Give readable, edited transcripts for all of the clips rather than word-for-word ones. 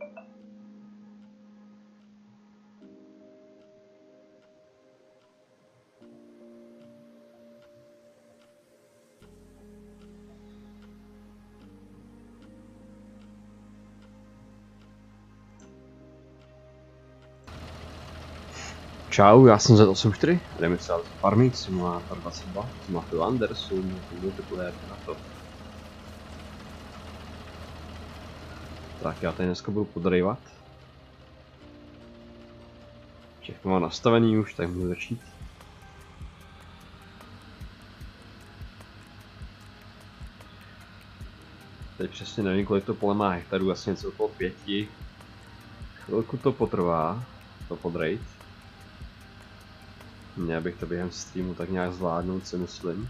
Čau, já jsem Z84, jdeme třeba Farming Simulator 22, s Matthew Anderson, multiplayer na to. Tak já tady dneska budu podrývat. Všechno mám nastavený už, tak můžu začít. Teď přesně nevím, kolik to pole má hektarů, asi něco okolo 5. Chvilku to potrvá, to podrejt. Měl bych to během streamu tak nějak zvládnout, si myslím.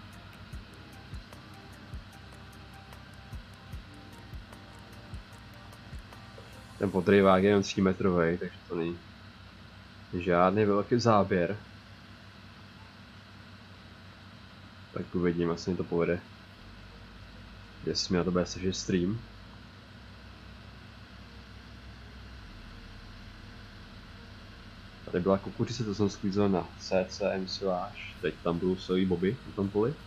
Ten podrývák je jen 3 metrový, takže to není žádný velký záběr. Tak uvidím, jestli mi to povede. Jestli mi na to bude stačit stream. Tady byla kukuřice, to jsem sklízel na CCM siláž. Teď tam budou sojové boby na tom poli.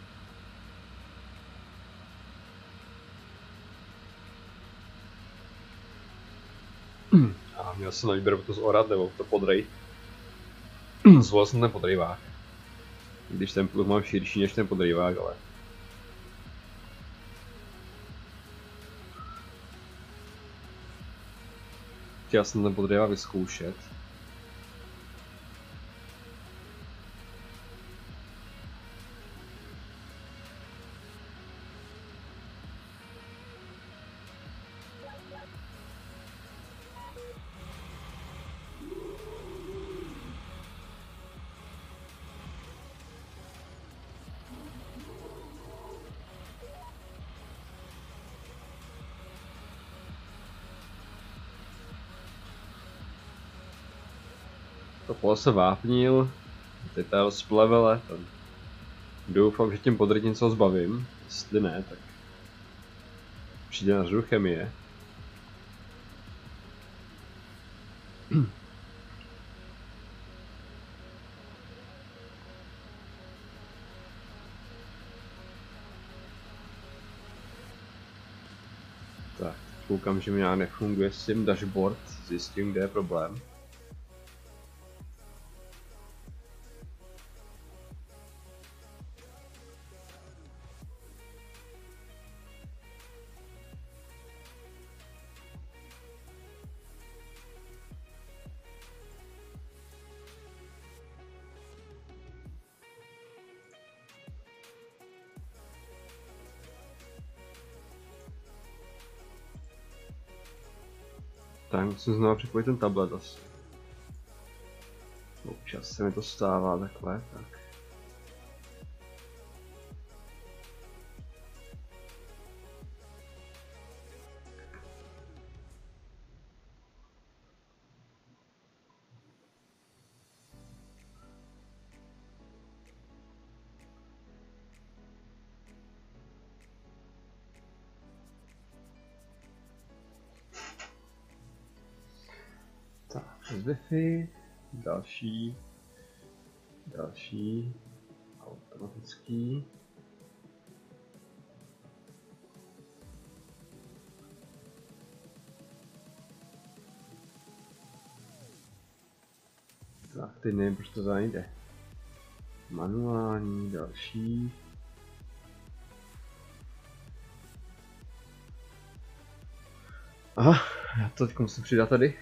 A měl jsem na výběr to zorat nebo to podrej. Zvolil jsem ten podrejvák. Když ten pluk mám širší než ten podrejvák, ale... Chtěl jsem ten podrejvák vyzkoušet. To pole se vápnil, teď to je splevele, doufám, že tím podryt něco zbavím, jestli ne, tak přijde na řadu chemie. Tak, koukám, že mi nějak nefunguje s tím dashboard, zjistím, kde je problém. Tak musím znovu připojit ten tablet asi. Občas se mi to stává takhle, tak. Z Wi-Fi, další, automatický. Tak, teď nevím, proč to zajde. Manuální, další. Aha, já to teď musím přidat tady.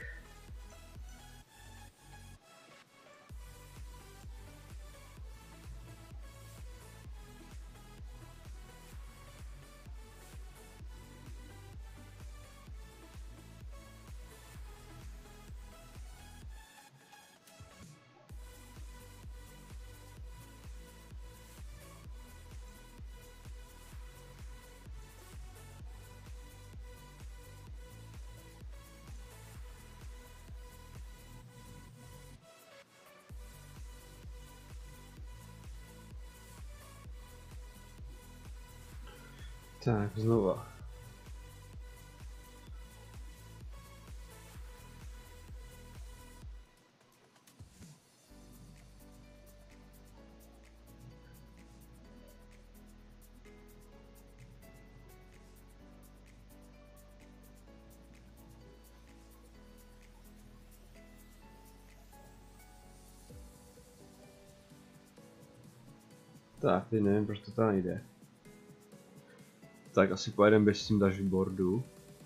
Tak, znova. Tak, teď nevím, proč to tam nejde. Tak asi pojedeme bez tím dashboardu.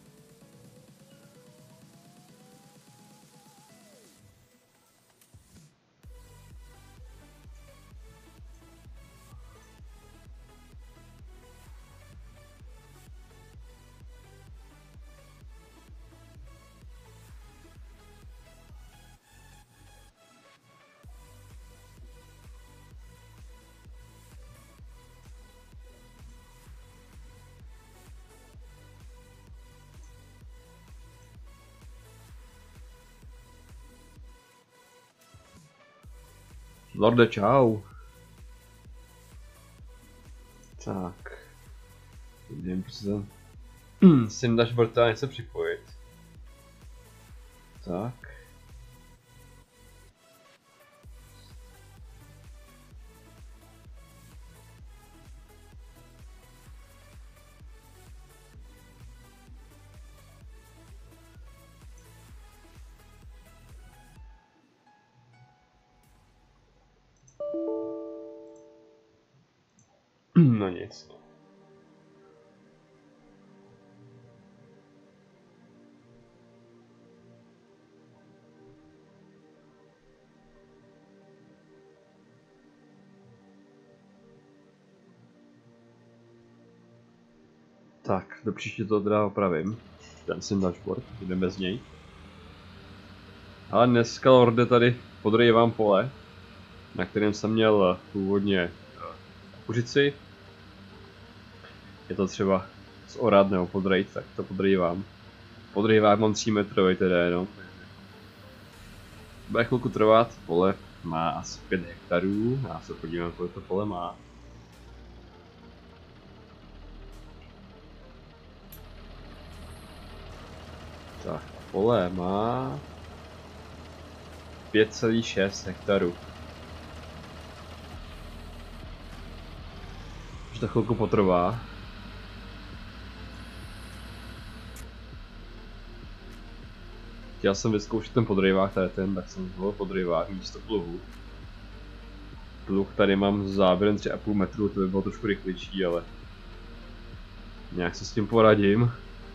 Lorde, čau. Tak. Nevím, prostě ten sim dashboard teda nechce připojit. Tak. No nic. Tak, do příště to teda opravím. Ten sim dashboard, jdeme bez něj. Ale dneska, Lorde, tady podrývám pole, na kterém jsem měl původně kukuřici. Je to třeba zorat nebo podrejt, tak to podrývám. Podrývám mám 3 metrový teda jenom. Bude chvilku trvat, pole má asi 5 hektarů, já se podívám, kolik to pole má. Tak, pole má 5,6 hektarů. Už to chvilku potrvá. Chtěl jsem vyzkoušet ten podrývák, tady ten, tak jsem zvolil podrývák místo pluhu. Pluh tady mám s záběrem 3,5 metru, to by bylo trošku rychlejší, ale nějak se s tím poradím.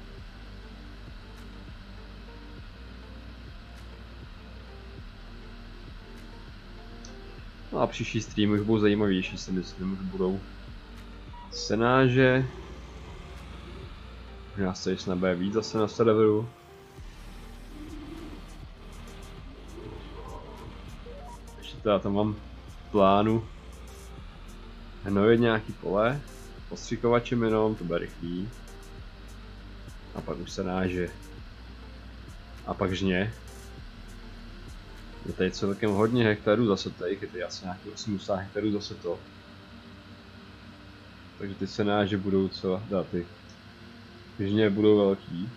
No a příští stream už budou zajímavější, si myslím, už budou senáže. Já se již nebude víc zase na serveru. Ještě teda tam mám v plánu hnojit nějaký pole, postřikovačem jenom, to bude rychlý. A pak už senáže. A pak žně. Je tady celkem hodně hektarů zase tady, je tady asi nějakých 80 hektarů zase to. Takže ty senáže budou co, ty žně budou velký.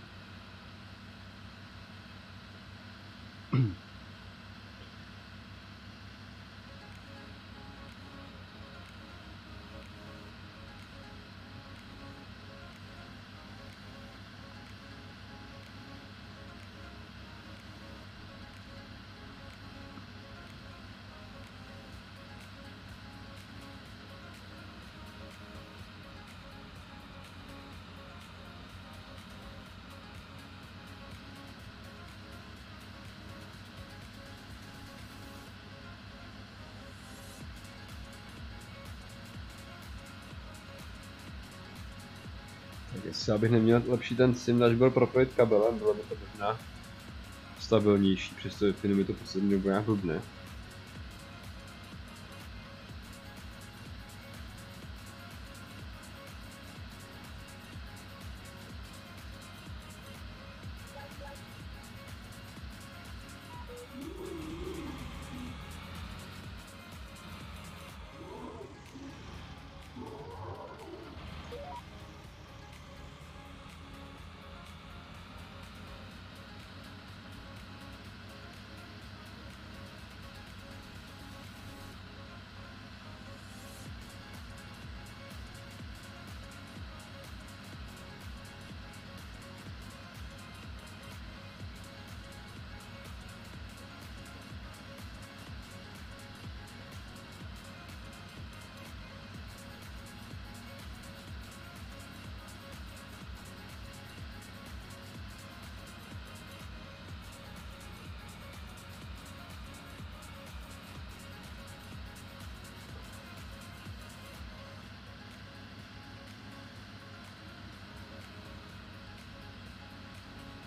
Tak jestli abych neměl lepší ten sim dashboard propojit kabelem, bylo by to možná stabilnější, přesto mi to poslední dobu nějak blbne.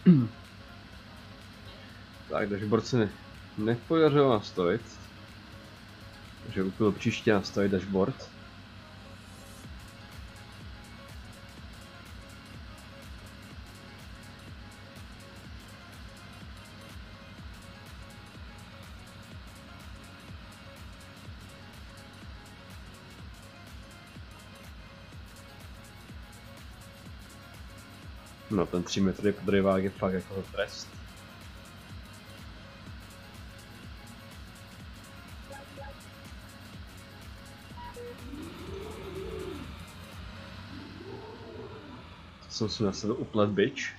Tak, dashboard se nepodařilo nastavit. Takže úplně příště nastavit dashboard. No, ten 3 metrový podrývák je fakt jako trest. To jsem si na sebe uplet bič.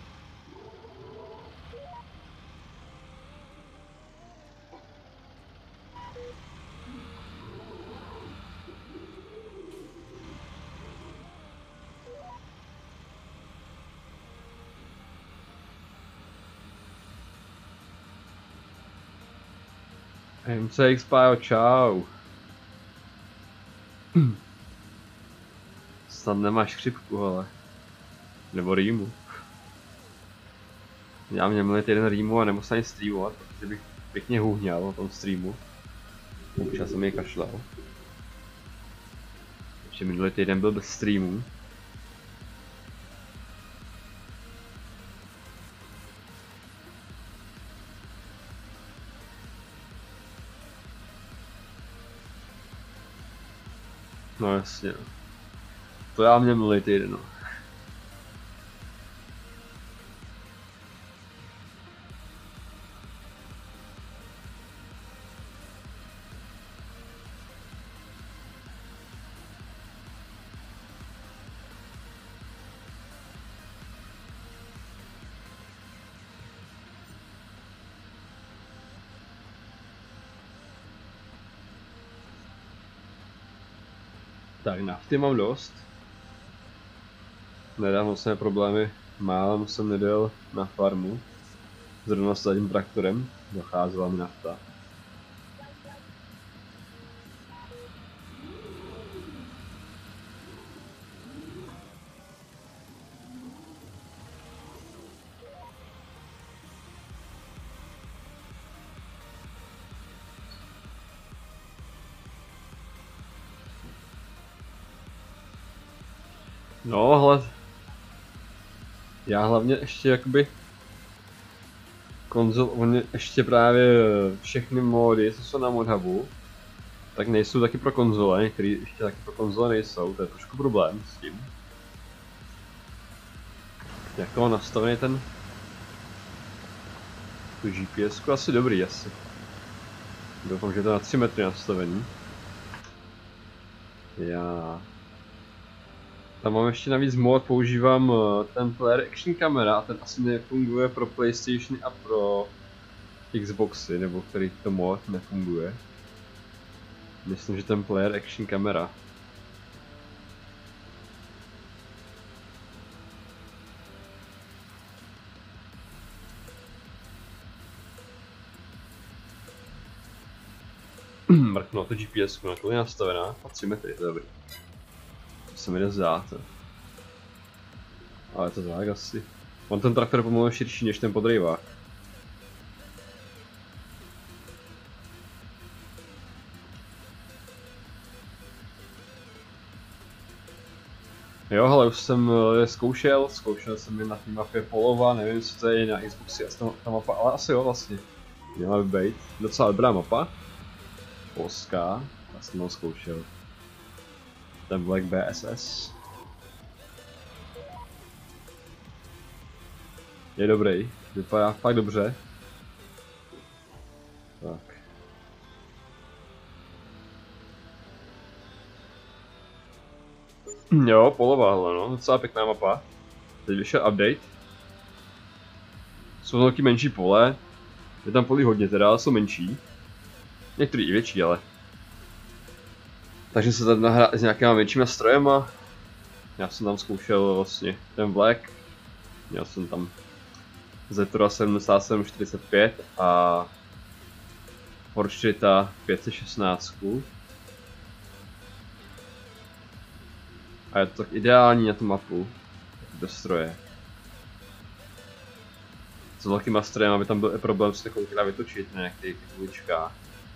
MCX Pio, čau. Snad nemáš chřipku, ale. Nebo rýmu. Já měl minulý týden rýmu a nemusel ani streamovat, protože bych pěkně hůhňal o tom streamu. Občas jsem jej kašlal. Takže minulý týden byl bez streamu. No jasně, no. To já měl minulý týden, no. Tak nafty mám dost. Nedávno jsem problémy, málem jsem nedal na farmu. Zrovna s tím traktorem, docházela mi nafta. No, ale já hlavně ještě jakoby oni ještě právě všechny módy, co jsou na modhubu, tak nejsou taky pro konzole, některé ještě taky pro konzole nejsou, to je trošku problém s tím. Jak to mám nastavený tu GPS-ku, asi dobrý asi. Doufám, že je to na 3 metry nastavený. Já tam mám ještě navíc mod, používám ten player action camera a ten asi nefunguje pro PlayStation a pro Xboxy, nebo který to mod nefunguje. Myslím, že ten player action camera. Mrknu to GPS, na to je nastavená, a 3 metry, to je dobrý. To se mi jde zdát. Ale to tak asi. On ten traktor je pomalu širší než ten podrývák. Jo, ale už jsem je zkoušel jsem je na té mapě Polova, nevím, co to je na Xboxi, ta mapa, ale asi jo vlastně. Měla by být docela dobrá mapa. Polská, já jsem ho zkoušel. Ten Black BSS. Je dobrý, vypadá fakt dobře. Tak. Jo, Polova, no, docela pěkná mapa. Teď vyšel update. Jsou velký menší pole. Je tam polí hodně teda, jsou menší. Některý i větší, ale. Takže se tam nahrát s nějakýma většíma strojema. Já jsem tam zkoušel vlastně ten Black. Měl jsem tam Zetora 7745 a Horšita 516. A je to tak ideální na tu mapu, bez stroje. s velkýma strojem, aby tam byl i problém se kolikrát vytočit na nějakých uličkách.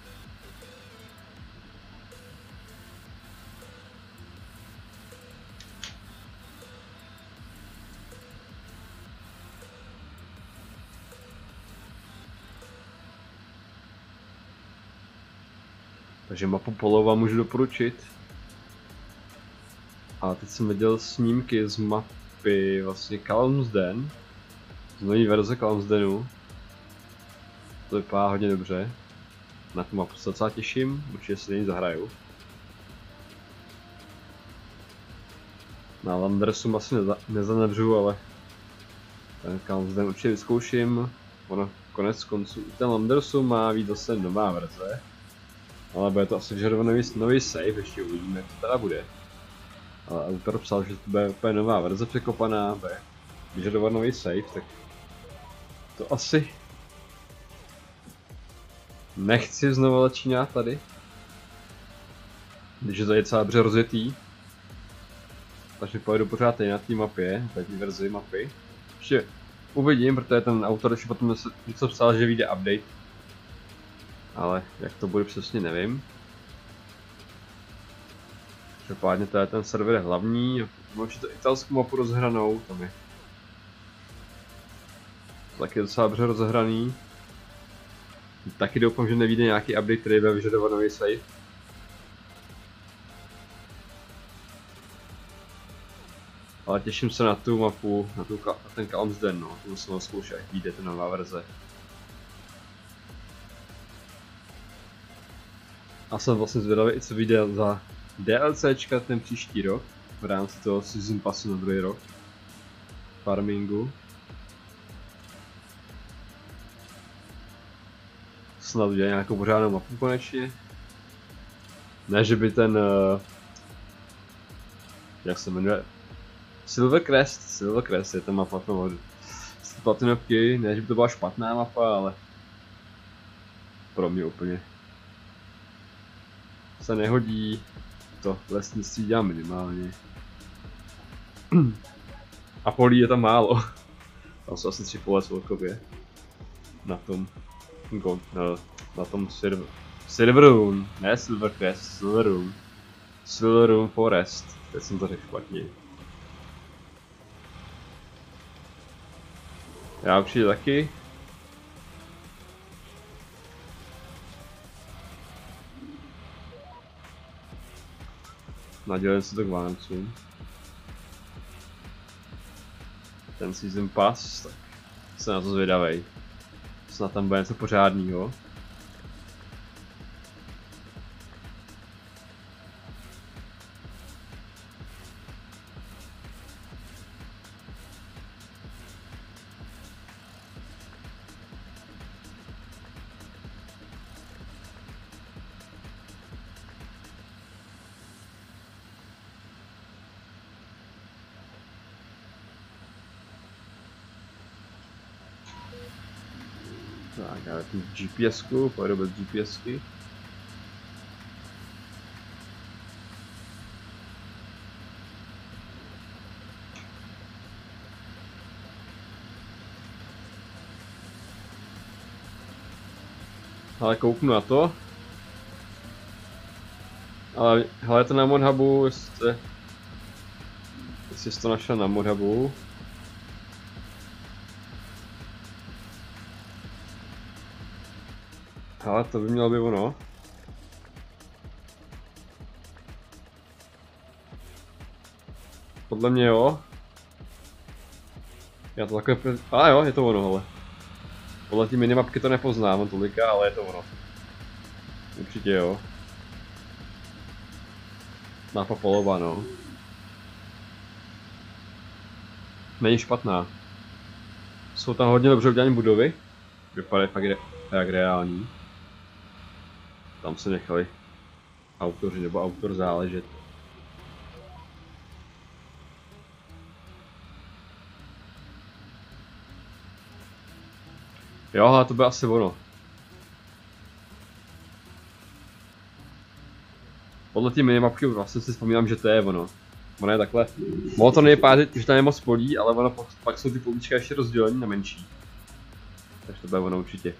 Takže mapu Polova můžu doporučit. A teď jsem viděl snímky z mapy vlastně Calum's Den. Z nový verze Calum's Denu. To vypadá hodně dobře. Na tu mapu se docela těším, určitě si den zahraju. Na Landersum asi nezanevřu, ale ten Calum's Den určitě vyzkouším. Ono konec konců, ten Landersum má být zase nová verze. Ale bude to asi vyžadovat nový save, ještě uvidíme, jak to teda bude. Ale autor psal, že to bude úplně nová verze překopaná, bude vyžadovat nový save, tak to asi nechci znovu začínat tady. Když je to docela dobře rozjetý. Takže pojedu pořád na té mapě, na té verzi mapy. Ještě uvidím, protože ten autor ještě potom něco psal, že vyjde update. Ale jak to bude přesně nevím. Každopádně to je ten server hlavní, mám to italskou mapu rozhranou, tam je taky docela dobře rozhraný. Taky doufám, že nevyjde nějaký update, který bude vyžadovat nový save. Ale těším se na tu mapu, na ten Calum's Den, no, tu musím zkoušet, jak vyjde ta nová verze. A jsem vlastně zvědavý i co vyjde za DLCčka ten příští rok, v rámci toho season passu na druhý rok. Farmingu. Snad udělá nějakou pořádnou mapu konečně. Ne, že by ten... jak se jmenuje? Silvercrest je ta mapa toho platinovky, ne, že by to byla špatná mapa, ale... pro mě úplně se nehodí, to lesnictví dělá minimálně. A polí je tam málo. Tam jsou asi 3 pole celkově. Na tom Silverrune, ne Silvercrest, Silverrune Forest. Teď jsem to řekl špatně. Já určitě taky. Nadělím se to k Vánocům. Ten season pass, tak jsem na to zvědavej. Snad tam bude něco pořádného. Tak, já tu GPS-ku, pojedu bez GPS-ky. Ale kouknu na to. Ale hele, to na Modhubu, jestli jsi to našel na Modhubu. Ale to by mělo být ono. Podle mě jo. Já to takové... A jo, je to ono, hele. Podle té minimapky to nepoznám tolika, ale je to ono. Určitě jo. Mapa Polova, no. Není špatná. Jsou tam hodně dobře udělané budovy. Vypadají fakt jak reální. Tam se nechali autoři nebo autor záležet. Jo, ale to by asi ono. Podle té minimapky vlastně si vzpomínám, že to je ono. Ono je takhle. Mohlo to nejpát, že tam je moc polí, ale ono pak jsou ty políčka ještě rozdělení na menší. Takže to bude ono určitě.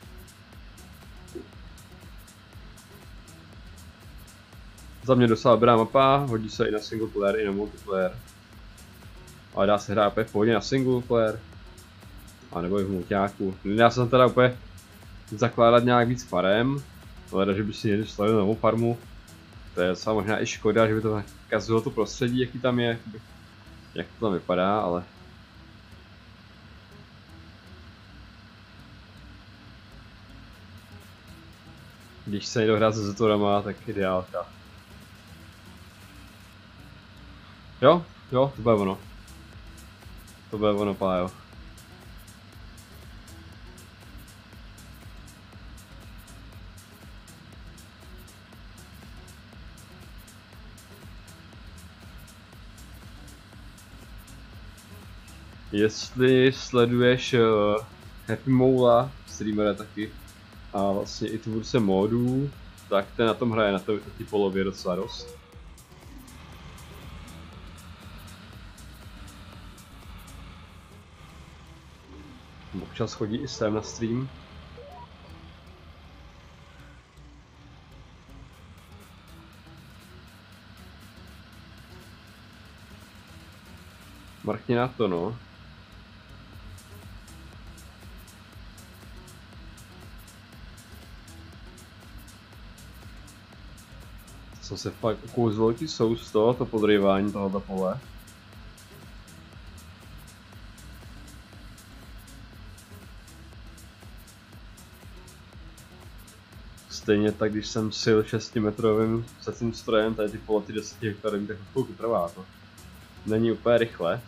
Za mě docela dobrá mapa, hodí se i na single player, i na multiplayer. Ale dá se hrát úplně v pohodě na single player. A nebo i v mulťáku. Nedá se tam teda úplně zakládat nějak víc farem. Ale že by si někdy slavil novou farmu. To je docela možná i škoda, že by to kazilo to prostředí, jaký tam je. Jak to tam vypadá, ale... Když se někdo hrát se Zetorama, tak ideálka. Jo, to bude ono. To bude ono, pájo. Jestli sleduješ Happy Moula, streamera taky, a vlastně i tvůrce modů, tak ten na tom hraje na té polově docela dost. Občas chodí i sem na stream. Markni na to, no. Jsem se fakt kouzl velký sous to podrývání tohoto pole. Stejně tak, když jsem sil 6metrovým secím strojem, tady ty poloty 10 hektarový, tak chvilku trvá to. Není úplně rychle.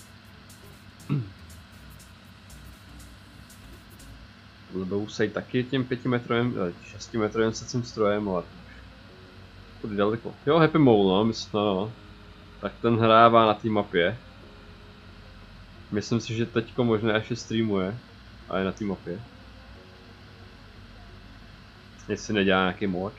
Lbou se taky tím 5metrovým, 6metrovým secím strojem, ale kudy daleko. Jo, Happy Mole, no, myslím, no. Tak ten hrává na té mapě. Myslím si, že teďko možná ještě streamuje, a je na té mapě. Jestli nedělá nějaký mod.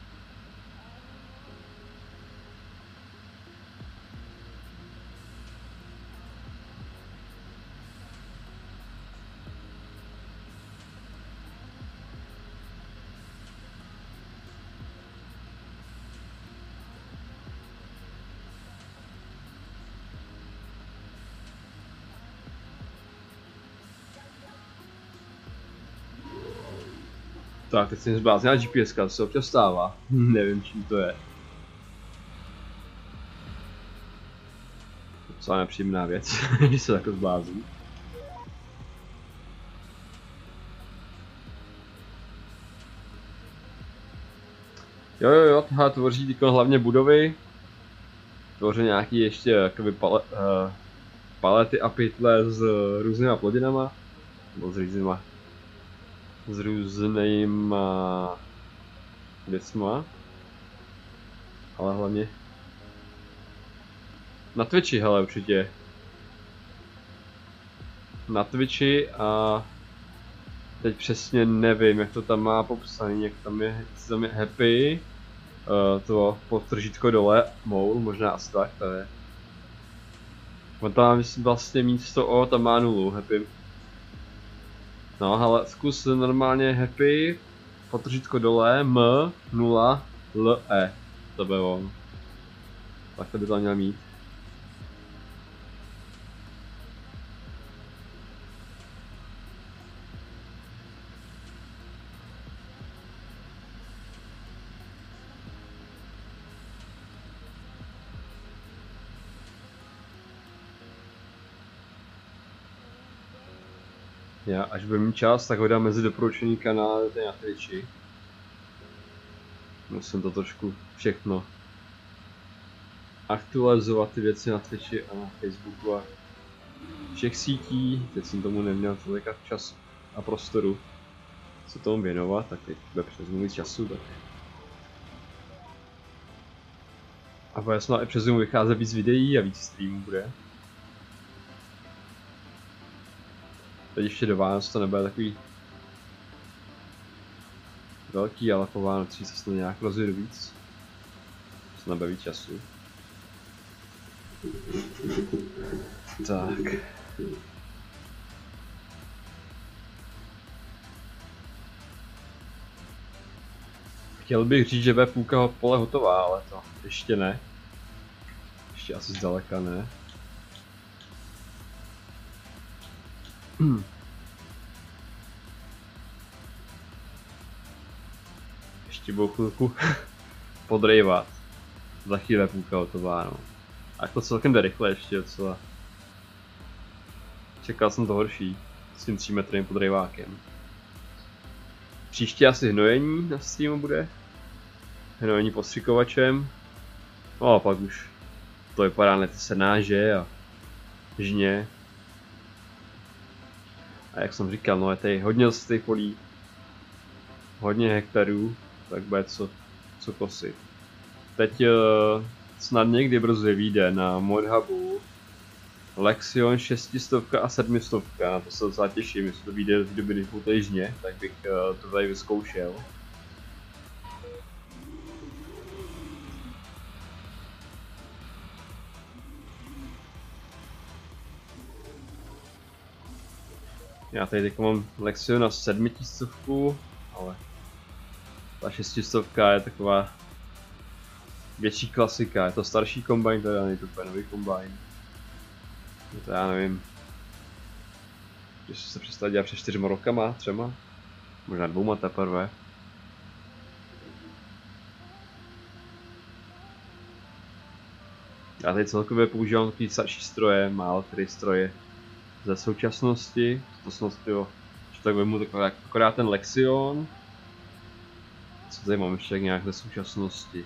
Tak, teď jsem zbláznila GPS, to se občas stává. Nevím, čím to je. Docela nepříjemná věc, když se takhle zblázní. Jo, tohle tvoří tyko hlavně budovy. Tvoří nějaký ještě jakoby palety a pytle s různýma plodinama. Nebo s různýma věcma. Ale hlavně na Twitchi, hele, určitě. Na Twitchi a teď přesně nevím, jak to tam má popsaný, jak tam je happy, to podtržítko dole, Mole, možná asi tak, to je. On tam vlastně místo O, tam má nulu, happy. No, hele, zkus normálně happy, podtržítko dole, M, 0, L, E, to by on. Tak to by to měl mít. Já, až budu mít čas, tak ho dám mezi doporučený kanály na Twitchi. Musím to trošku všechno aktualizovat, ty věci na Twitchi a na Facebooku a všech sítí. Teď jsem tomu neměl tolika čas a prostoru se tomu věnovat, tak teď bude přes mluvit času, tak. A bude snad i přes Zoom vycházet víc videí a víc streamů bude. Teď ještě do Vánoc to nebude takový velký, ale po Vánocích se snad nějak rozjedu víc. Se nebude víc času. Tak. Chtěl bych říct, že bude půlka pole hotová, ale to ještě ne. Ještě asi zdaleka ne. Ještě budou chvilku podrejvat. Za chvíli půlka hotová, no. A to celkem jde rychle ještě docela. Čekal jsem to horší s tím 3 metrovým podrejvákem. Příště asi hnojení na streamu bude. Hnojení postřikovačem. No a pak už to vypadá na ty senáže a žně. A jak jsem říkal, no je tady hodně z těch polí. Hodně hektarů, tak bude co kosit. Teď snad někdy brzy vyjde na Modhubu Lexion 600 a 700, na to se docela těším, jestli to vyjde v době, když bude žně, tak bych to tady vyzkoušel. Já tady teď mám Lexion na 700, ale ta 600 je taková větší klasika, je to starší kombajn, teda není to úplně nový kombajn. To já nevím, že se přestal dělat před 4 rokama, 3, možná 2 teprve. Já tady celkově používám takový starší stroje, málo který stroje ze současnosti, že tak vemu akorát ten Lexion. Co tady mám ještě nějak ze současnosti?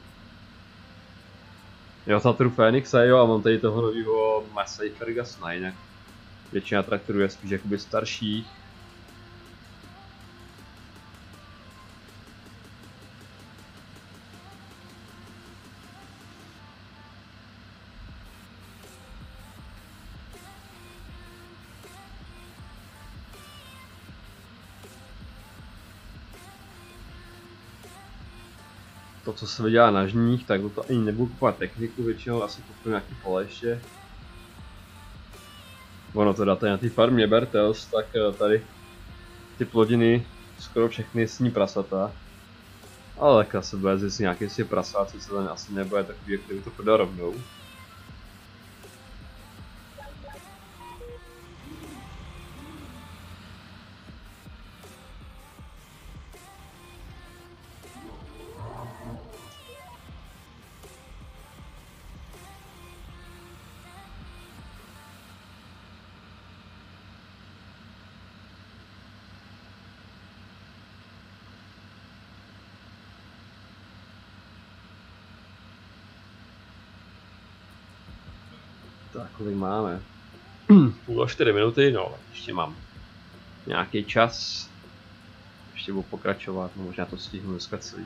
Jo, Tatru Phoenixa, jo, a mám tady toho novýho Massey Fergusona, jinak většina traktorů je spíš jakoby starší. To, co se vydělá na žních, tak to ani nebudu kupovat techniku, většinou asi koupím nějaký pole ještě. Ono teda tady na té farmě Bertels, tak tady ty plodiny skoro všechny sní prasata. Ale tak se bude zjistit nějaký si prasát, co ten asi nebude takový, jak kdyby to prodal rovnou. Tak, kolik máme? 3:30 minuty, no, ještě mám nějaký čas. Ještě budu pokračovat, no, možná to stihnu dneska celý.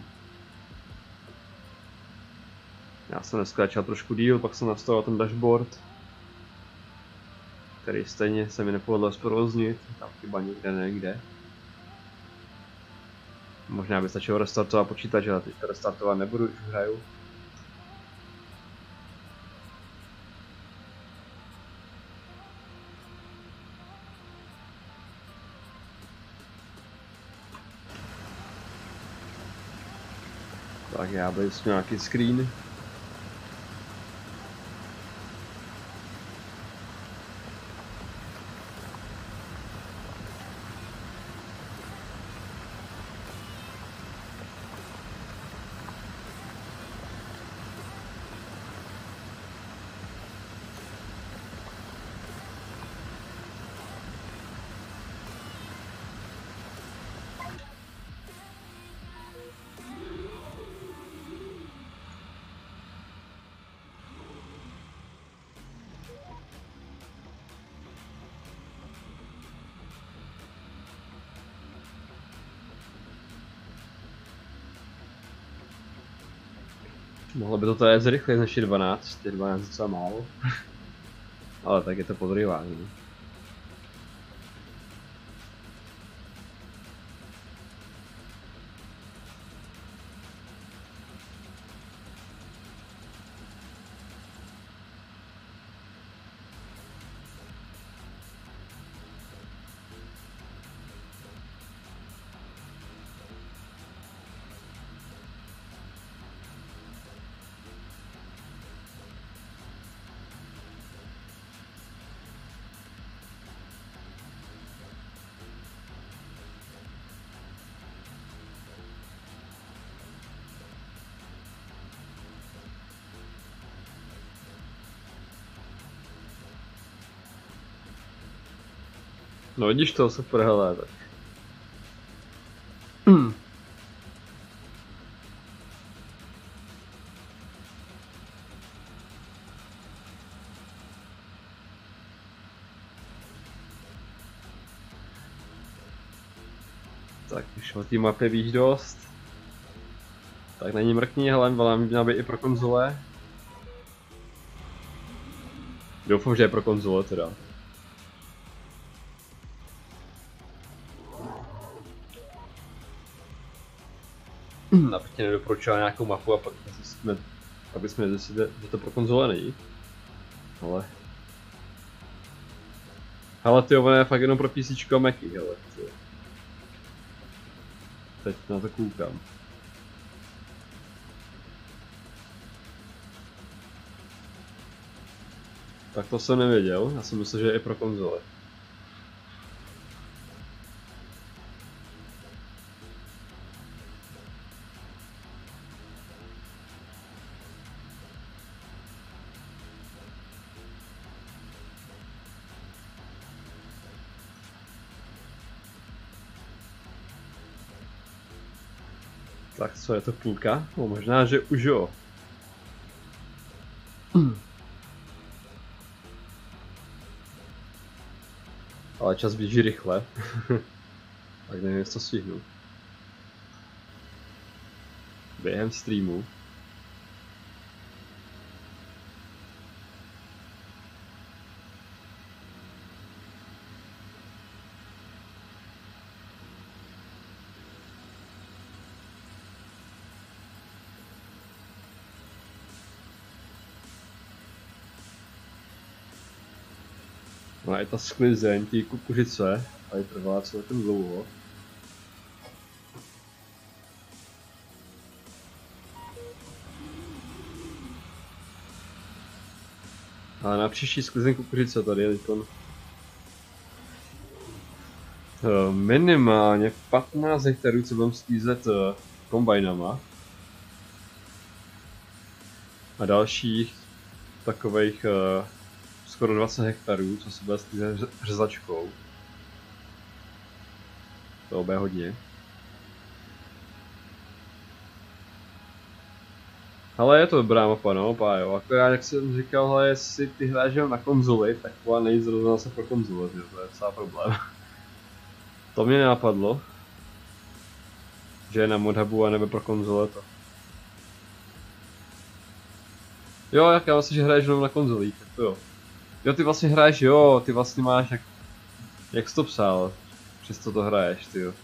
Já jsem dneska začal trošku díl, pak jsem nastavil ten dashboard, který stejně se mi nepovedlo zprovoznit, tam chyba někde. Možná by stačilo restartovat počítač, ale teďka restartovat nebudu, už hraju. Tak já bych nějaký screen. Mohlo by to tady zrychlit než je 12, je 12 docela málo. Ale tak je to podrývání. No vidíš to, super, hele, tak. Tak už o té mapě víš dost. Tak na ní mrkni, hele, ona měla být i pro konzole. Doufám, že je pro konzole teda. Abych ti nedoporučoval nějakou mapu a pak bychom nezjistili, že to pro konzole není. Hele, ty ono je fakt jenom pro PC a Macy, hele. Tyjo. Teď na to koukám. Tak to jsem nevěděl, já jsem myslel, že je i pro konzole. Tak co je to půlka? No možná, že už jo. Ale čas běží rychle. Tak nevím, co stihnu. Během streamu. No a je ta sklizeň, ty kukuřice, a je trvá celkem dlouho. A na příští sklizeň kukuřice tady je teďkon minimálně 15 hektarů, co budeme sklízet kombajnama. A dalších takových skoro 20 hektarů, co se bude sklízet řezačkou. To bude hodně. Ale je to dobrá mapa, no, pájo. Akorát jak jsem říkal, hele, jestli ty hráš na konzoli, tak to nejít zrovna zase pro konzole, že? To je docela problém. To mě nenapadlo. Že je na modhubu a nebo pro konzole to. Jo, jak já vlastně, že hraješ jenom na konzolích, tak to jo. Jo, ty vlastně hraješ, jo, ty vlastně máš jak jsi to psal. Přesto to hraješ, ty jo.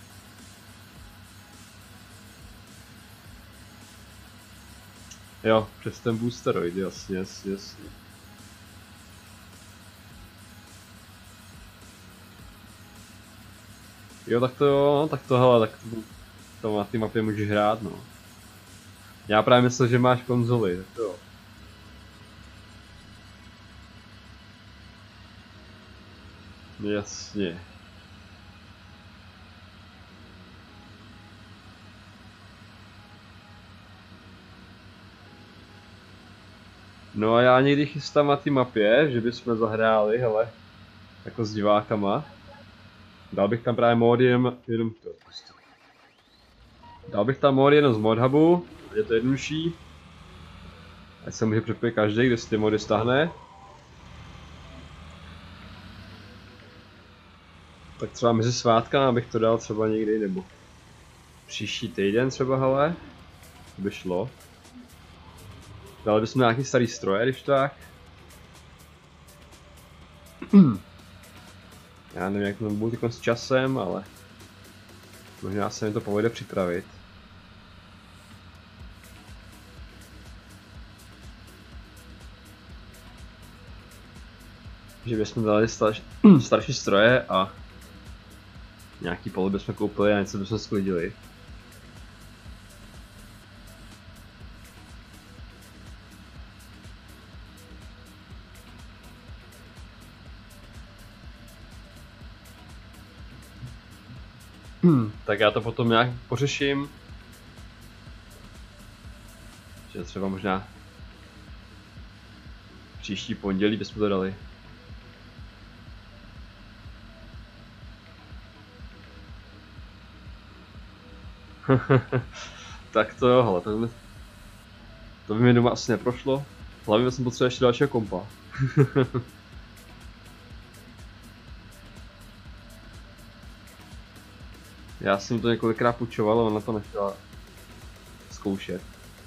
Jo, přes ten boosteroid, jasně. Jo, tak to hele, tak to na té mapě můžeš hrát, no. Já právě myslel, že máš konzoli, tak jo. Jasně. No a já někdy chystám na té mapě, že bychom zahráli, hele, jako s divákama. Dal bych tam právě mod jenom to. Dal bych tam mod jenom z modhubu, je to jednodušší. Ať se může připojit každý, kdo si ty mody stáhne. Tak třeba mezi svátkama bych to dal třeba někdy, nebo příští týden třeba, hele. To by šlo. Dali bychom nějaký starý stroje, když tak. Já nevím, jak to bude s časem, ale možná se mi to povede připravit. Že bychom dali starší stroje a nějaký pole bychom koupili a něco bychom sklidili. Tak já to potom nějak pořeším. Že třeba možná příští pondělí bychom to dali. Tak to jo, hele, to by mi doma asi neprošlo. Hlavně jsem potřeboval ještě dalšího kompa. Já jsem to několikrát půjčoval, ale ona to nechtěla zkoušet.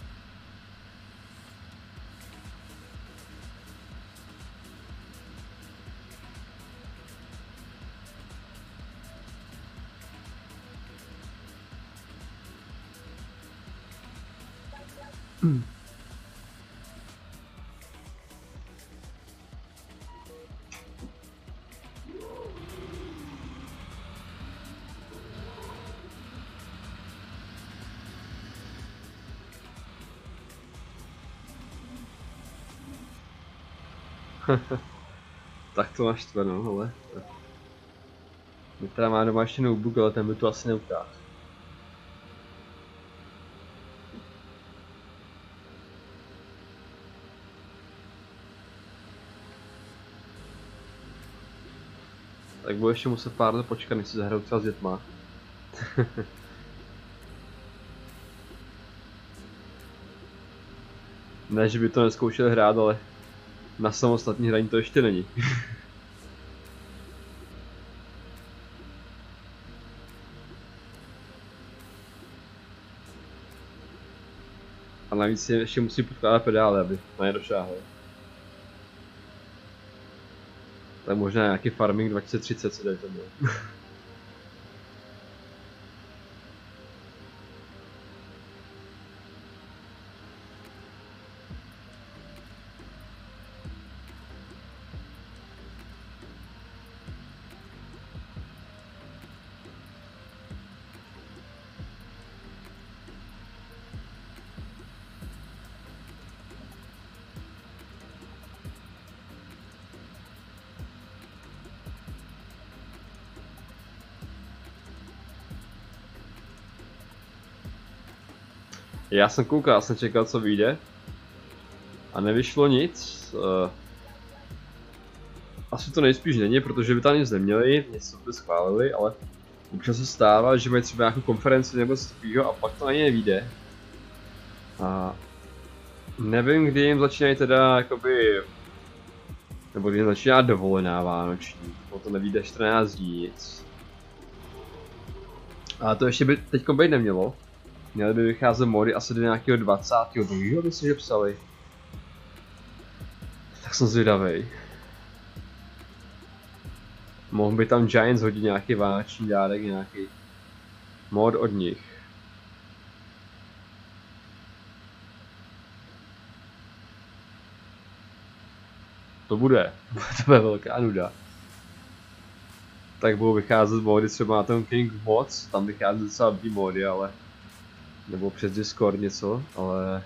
Tak to naštve, no, ale. My teda má doma ještě notebook, ale ten by to asi neutáhl. Tak budu ještě muset pár let počkat, než si zahraju třeba s dětma. Ne, že by to neskoušeli hrát, ale na samostatní hraní to ještě není. A navíc si ještě musí podkládat pedály, aby na ně došáhli. Tak možná nějaký Farming 2030 si dají to bylo. Já jsem koukal, já jsem čekal, co vyjde. A nevyšlo nic. Asi to nejspíš není, protože by tam nic neměli, něco by schválili, ale občas se stává, že mají třeba nějakou konferenci nebo něco takového a pak to ani nevíde. A nevím, kdy jim začínají teda jakoby, nebo kdy jim začíná dovolená vánoční, o to nevíde 14 dní nic. A to ještě by teďko být nemělo. Měly by vycházet mody asi do nějakého 22. myslím, že psali. Tak jsem zvědavej. Mohl by tam Giants hodit nějaký vánoční dárek, nějaký mod od nich. To bude velká nuda. Tak budou vycházet mody třeba na ten King Mods, tam vychází docela dobrý mody, ale... Nebo přes Discord něco, ale...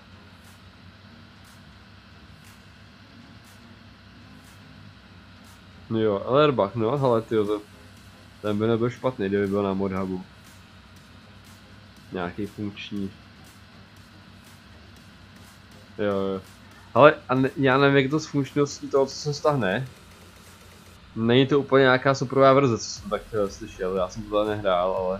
Jo, Ellerbach, no, ale tyjo, ten by nebyl špatný, kdyby byl na modhubu. Nějaký funkční. Jo. Ale já nevím, jak to s funkčností toho, co se stahne. Není to úplně nějaká superová verze, co jsem tak slyšel, já jsem to tady nehrál, ale...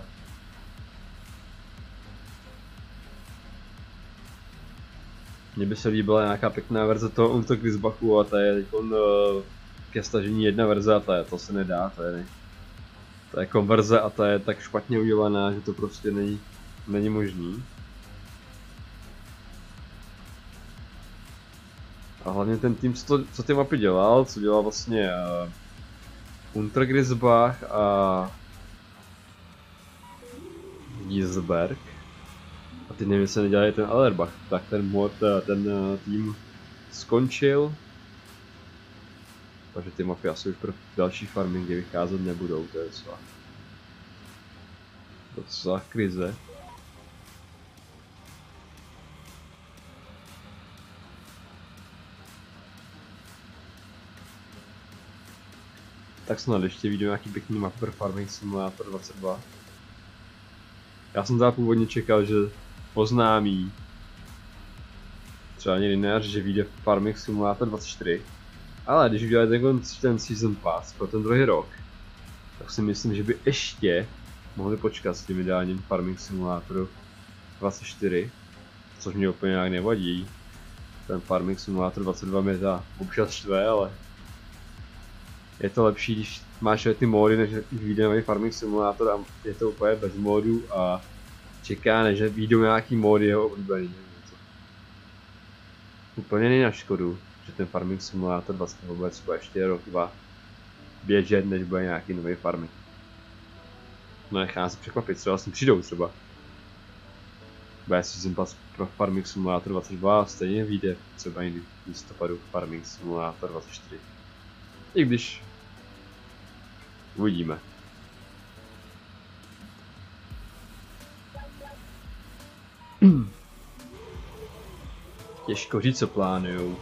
Mně by se líbila nějaká pěkná verze toho Untergrisbachu a to je teďkon ke stažení jedna verze a to se nedá, to je konverze a ta je tak špatně udělaná, že to prostě není možný. A hlavně ten tým, co ty mapy dělal, co dělal vlastně Untergrisbach a Giesberg. A ty nevím, jestli nedělají ten Ellerbach, tak ten tým skončil. Takže ty mapy asi už pro další farmingy vycházet nebudou, to je docela krize. Tak snad ještě viděl nějaký pěkný map pro Farming Simulator 22. Já jsem teda původně čekal, že oznámí třeba někdy na jaře, že vyjde Farming Simulator 24. Ale když udělají ten Season Pass pro ten druhý rok, tak si myslím, že by ještě mohli počkat s tím ideálním Farming Simulatoru 24, což mě úplně nějak nevadí. Ten Farming Simulator 22 mě občas štve, ale je to lepší, když máš ty módy, než když vyjde nový Farming Simulator a je to úplně bez módu a čeká, než vyjdou nějaký módy jeho oblíbený. Úplně není na škodu, že ten Farming Simulator vlastně bude třeba ještě rok, 2 běžet, než bude nějaký nový farming. No nechám se překvapit, co vlastně přijdou třeba. Bude Season Pass pro Farming Simulator 22 a stejně vyjde třeba někdy v listopadu Farming Simulator 24. I když uvidíme. Těžko říct, co plánujou.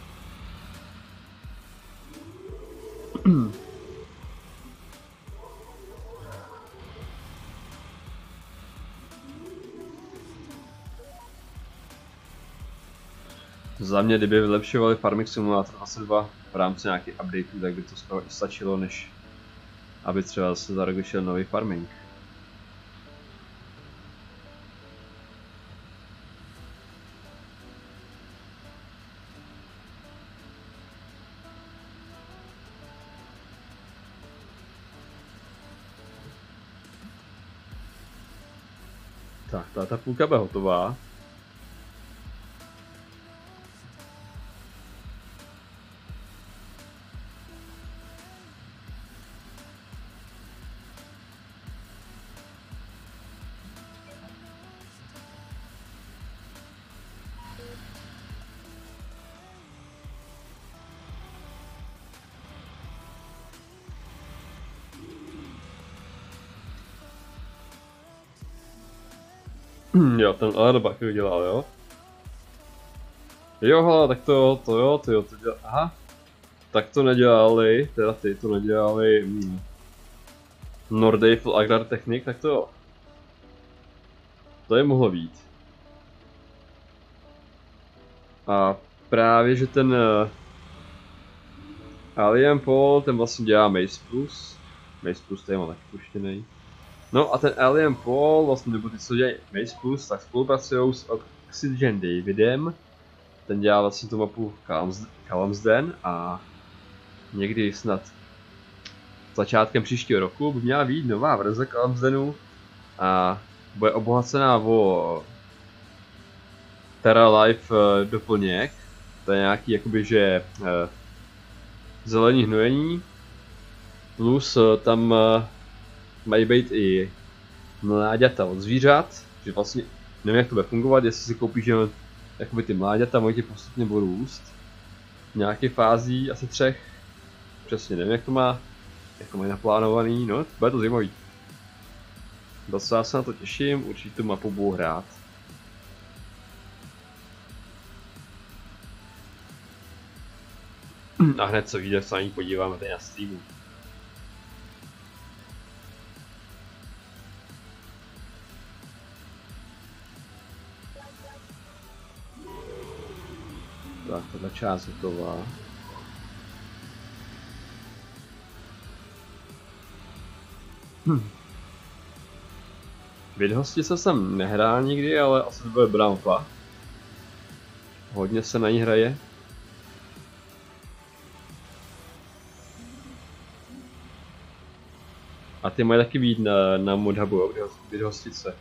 Za mě, kdyby vylepšovali Farming Simulator 22 v rámci nějakých updateů, tak by to skoro i stačilo, než aby třeba se za rok vyšel nový farming. Tak, ta půlka bude hotová. Jo, ten Aeroback to dělal, jo? Jo, hele, tak to dělal, aha. Tak to nedělali, teda ty to nedělali Nordeifel Agrar Technik, tak to jo. To je mohlo být. A právě, že ten Alien Paul, ten vlastně dělá Maze Plus. Maze Plus tady mám taky puštěnej. No a ten Alien Paul, vlastně nebo ty co dělají Maze Plus, tak spolupracují s Oxygen Davidem. Ten dělá vlastně tu mapu Kalamsden a někdy snad začátkem příštího roku by měla vyjít nová verze Kalamsdenu a bude obohacená o Terra Life doplněk. To je nějaký jakoby, že zelený hnojení plus tam mají být i mláďata od zvířat, že vlastně nevím jak to bude fungovat, jestli si koupíš jenom jakoby ty mláďata, oni ti postupně budou růst v nějaké fází, asi 3, přesně nevím jak to mají naplánovaný, no bude to zajímavý. Docela se na to těším, určitě tu mapu budu hrát. A hned co vyjde, se na ní podíváme tady na streamu. Tak, tato část hotová. Vidhostice jsem nehrál nikdy, ale asi to bude Brampa. Hodně se na ní hraje. A ty mají taky být na Modhubu, Vidhostice.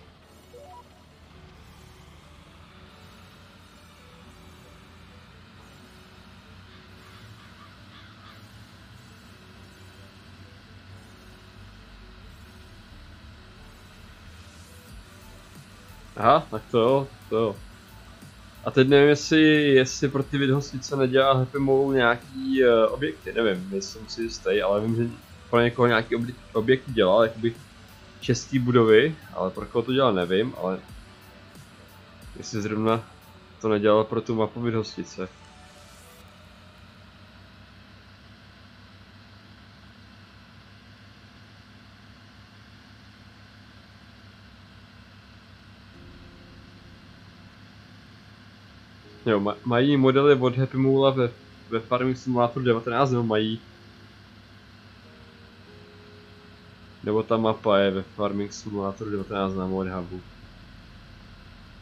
Aha, tak to jo. A teď nevím, jestli pro ty Vidhostice nedělá Happy Mole nějaký objekty, nevím, nejsem si jistý, ale vím, že pro někoho nějaký objekty dělal, jakoby český budovy, ale pro koho to dělal nevím, ale jestli zrovna to nedělal pro tu mapu Vidhostice. Jo, mají modely od Happy Mole ve Farming Simulator 19, nebo mají? Nebo ta mapa je ve Farming Simulator 19 na Modhubu?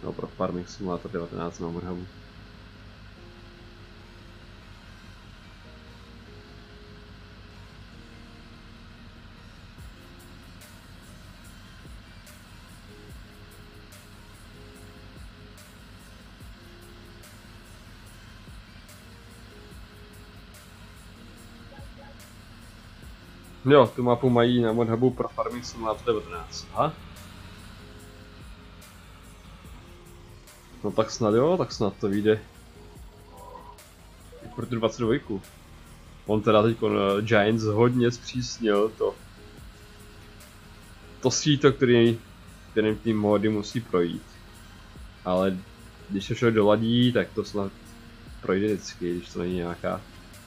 No, pro Farming Simulator 19 mám odhavu. Jo, tu mapu mají na modhubu pro Farming Simulator 19. Aha. No tak snad jo, tak snad to vyjde. I pro tu 22. On teda teď Giants hodně zpřísnil to síto, kterým tým mody musí projít. Ale když to člověk doladí, tak to snad projde vždycky, když to není nějaká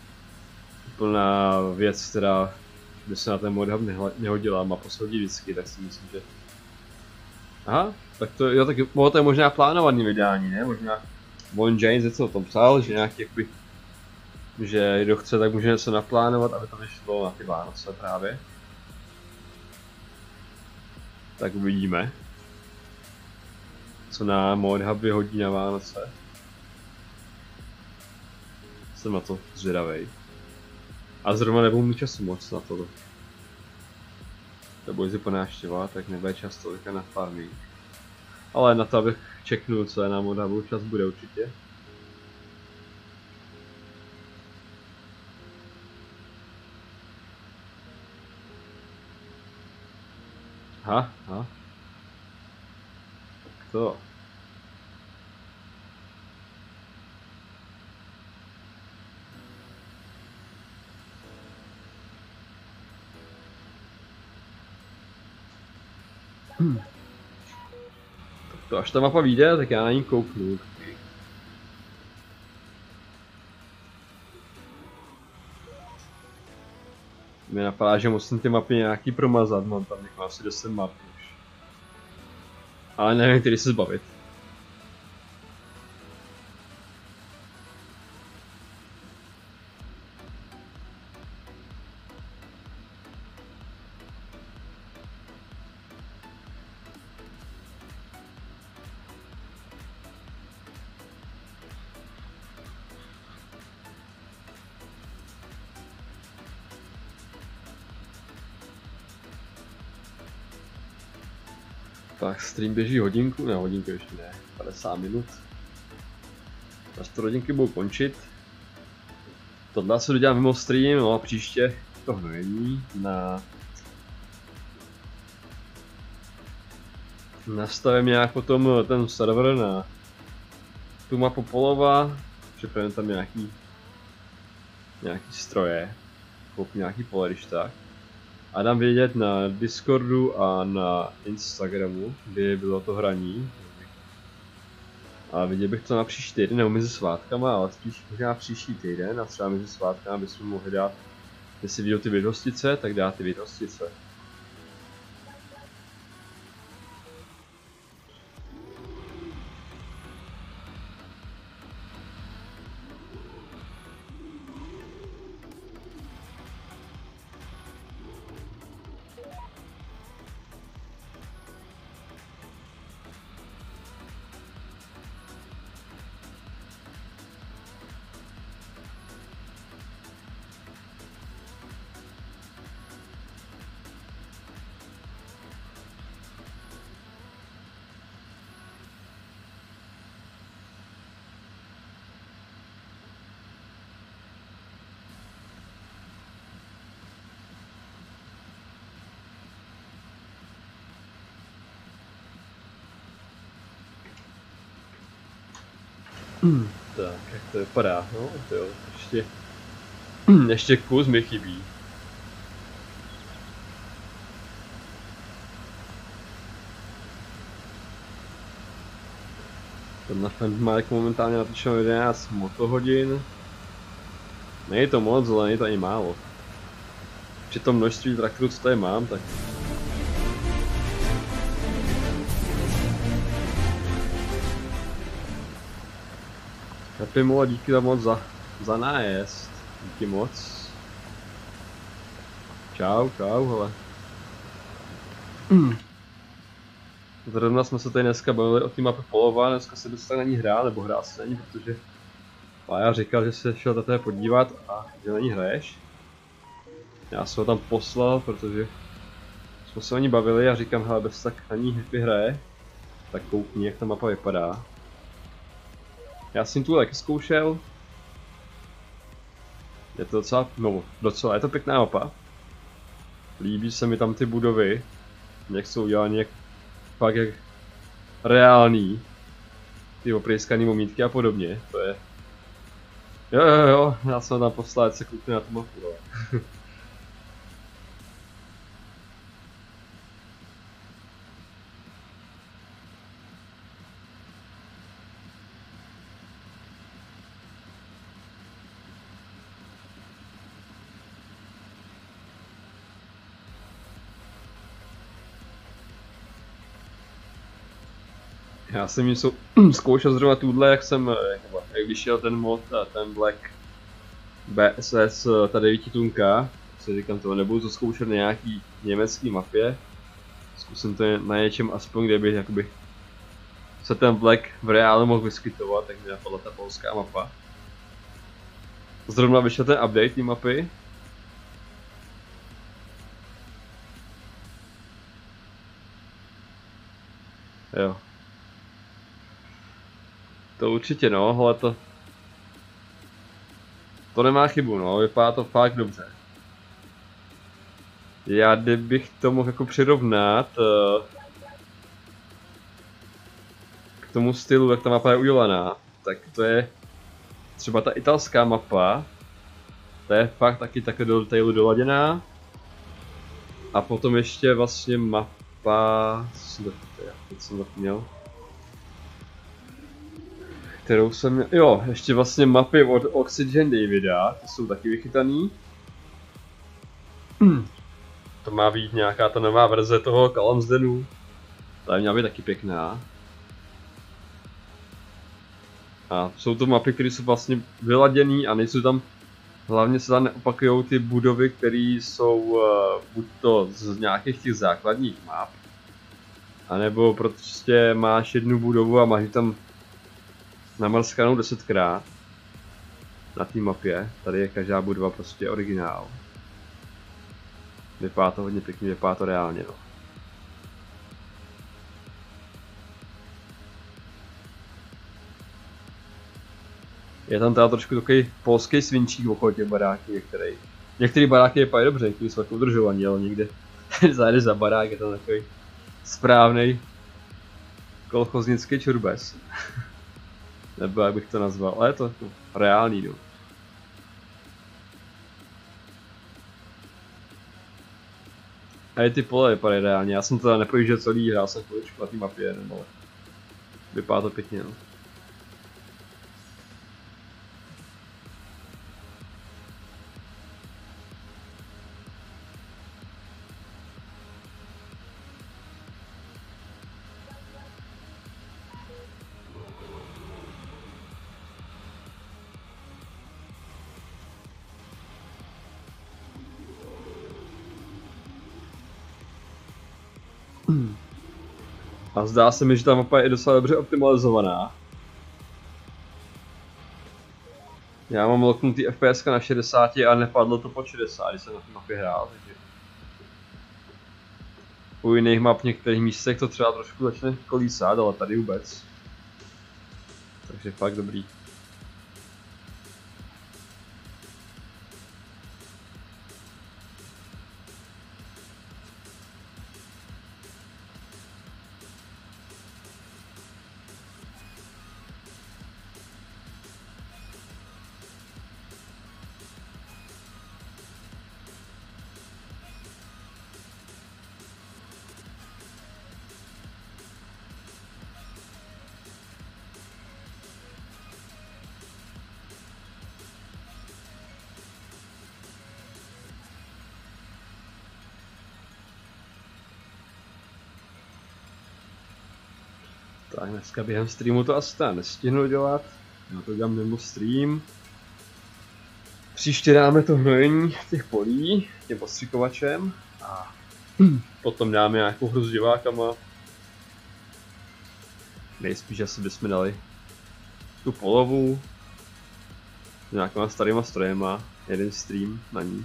úplná věc, která by se na ten modhub nehodila, mapa se hodí vždycky, tak si myslím, že... Aha, tak to, jo, tak to je možná plánovaný vydání, ne? Možná Von Giants něco o tom psal, že nějak jakoby, že kdo chce, tak může se naplánovat, aby to vyšlo na ty Vánoce právě. Tak uvidíme, co na modhub vyhodí na Vánoce. Jsem na to zvědavej. A zrovna nebudu mít času moc na to. To bude si po návštěvách, tak nebude čas tolika na farming. Ale na to, abych čeknul, co je na modhubu, čas bude určitě. Aha. Tak to. Tak to až ta mapa vyjde, tak já na ní kouknu. Mě napadá, že musím ty mapy nějaký promazat, mám tam jako asi 10 map už. Ale nevím, který se zbavit. Tak stream běží hodinku, ne hodinku ještě ne, 50 minut. Na 100 hodinky budu končit. Tohle se dodělám mimo stream, no a příště to hnojení nastavím nějak potom ten server na tu mapu polova, připravím tam nějaký stroje, koupím nějaký pole, když tak. A dám vědět na Discordu a na Instagramu, kde bylo to hraní. A viděl bych to na příští týden, nebo mezi svátkama, ale spíš možná příští týden a třeba mezi svátkama bychom mohli dát, jestli vyjdou ty vědostice, tak dát ty vědostice. Tak, jak to vypadá, no jo, ještě kus mi chybí. Ten Fend má jako momentálně natočeno 11 motohodin. Není to moc, ale není to ani málo. Při tom množství traktorů, co tady mám, tak... Happy a díky moc za nájezd. Díky moc. Čau, hele. Zrovna jsme se tady dneska bavili o té mapě Polova, dneska se dostal na ní hrát, nebo hrát se na ní, protože Pája říkal, že se šel na té podívat a že na ní hraješ. Já jsem ho tam poslal, protože jsme se o ní bavili a říkám, hele, bez tak na ní Happy hraje, tak koukni, jak ta mapa vypadá. Já jsem tu taky zkoušel. Je to docela, je to pěkná mapa. Líbí se mi tam ty budovy, jak jsou udělané, jak fakt jak reální. Ty oprejskaný momítky a podobně, to je... Jo, já jsem tam poslal, ať se koukne na tu mapu, ale... Já jsem ji zkoušel zrovna tuhle, jak vyšel ten mod, ten Black BSS, ta 9 tunka. Si říkám, to nebudu to zkoušet na nějaký německý mapě. Zkusím to na něčem aspoň, kde by jakoby se ten Black v reálu mohl vyskytovat, tak mi napadla ta polská mapa. Zrovna vyšel ten update té mapy. Jo. To určitě no, ale to nemá chybu, no, vypadá to fakt dobře. Já kdybych to mohl jako přirovnat k tomu stylu, jak ta mapa je udělaná, tak to je třeba ta italská mapa, ta je fakt taky takhle do detailu doladěná. A potom ještě vlastně mapa, teď jsem zapomněl, kterou jsem měl, jo, ještě vlastně mapy od Oxygen Davida, ty jsou taky vychytaný. To má být nějaká ta nová verze toho Kalamzdenu. Ta měla být taky pěkná. A jsou to mapy, které jsou vlastně vyladěné a nejsou tam, hlavně se tam neopakují ty budovy, které jsou buď to z nějakých těch základních map, anebo prostě máš jednu budovu a máš tam namrskanou 10krát na té mapě. Tady je každá budova prostě originál. Vypadá to hodně pěkně, vypadá to reálně, no. Je tam teda trošku takový polský svinčík okolo těch baráků některý. Některé baráky vypadají dobře, některé jsou jako udržovaní, ale někde zajedeš za barák, je tam takový správnej kolchoznický čurbes. Nebo jak bych to nazval, ale je to reálný, no. A i ty pole vypadají reálně, já jsem teda neprojížděl celý, hrál jsem chviličku na té mapě, ale vypadá to pěkně, no. A zdá se mi, že ta mapa je docela dobře optimalizovaná. Já mám locknutý FPS na 60 a nepadlo to po 60, když jsem na té mapě hrál, takže... U jiných map v některých místech to třeba trošku začne kolísat, ale tady vůbec. Takže fakt dobrý. Tak dneska během streamu to asi nestihnu dělat, já to dělám mimo stream. Příště dáme to hnojení těch polí, tím postřikovačem a potom dáme nějakou hru s divákama. Nejspíš asi bychom dali tu polovu s nějakýma starýma strojema, jeden stream na ní.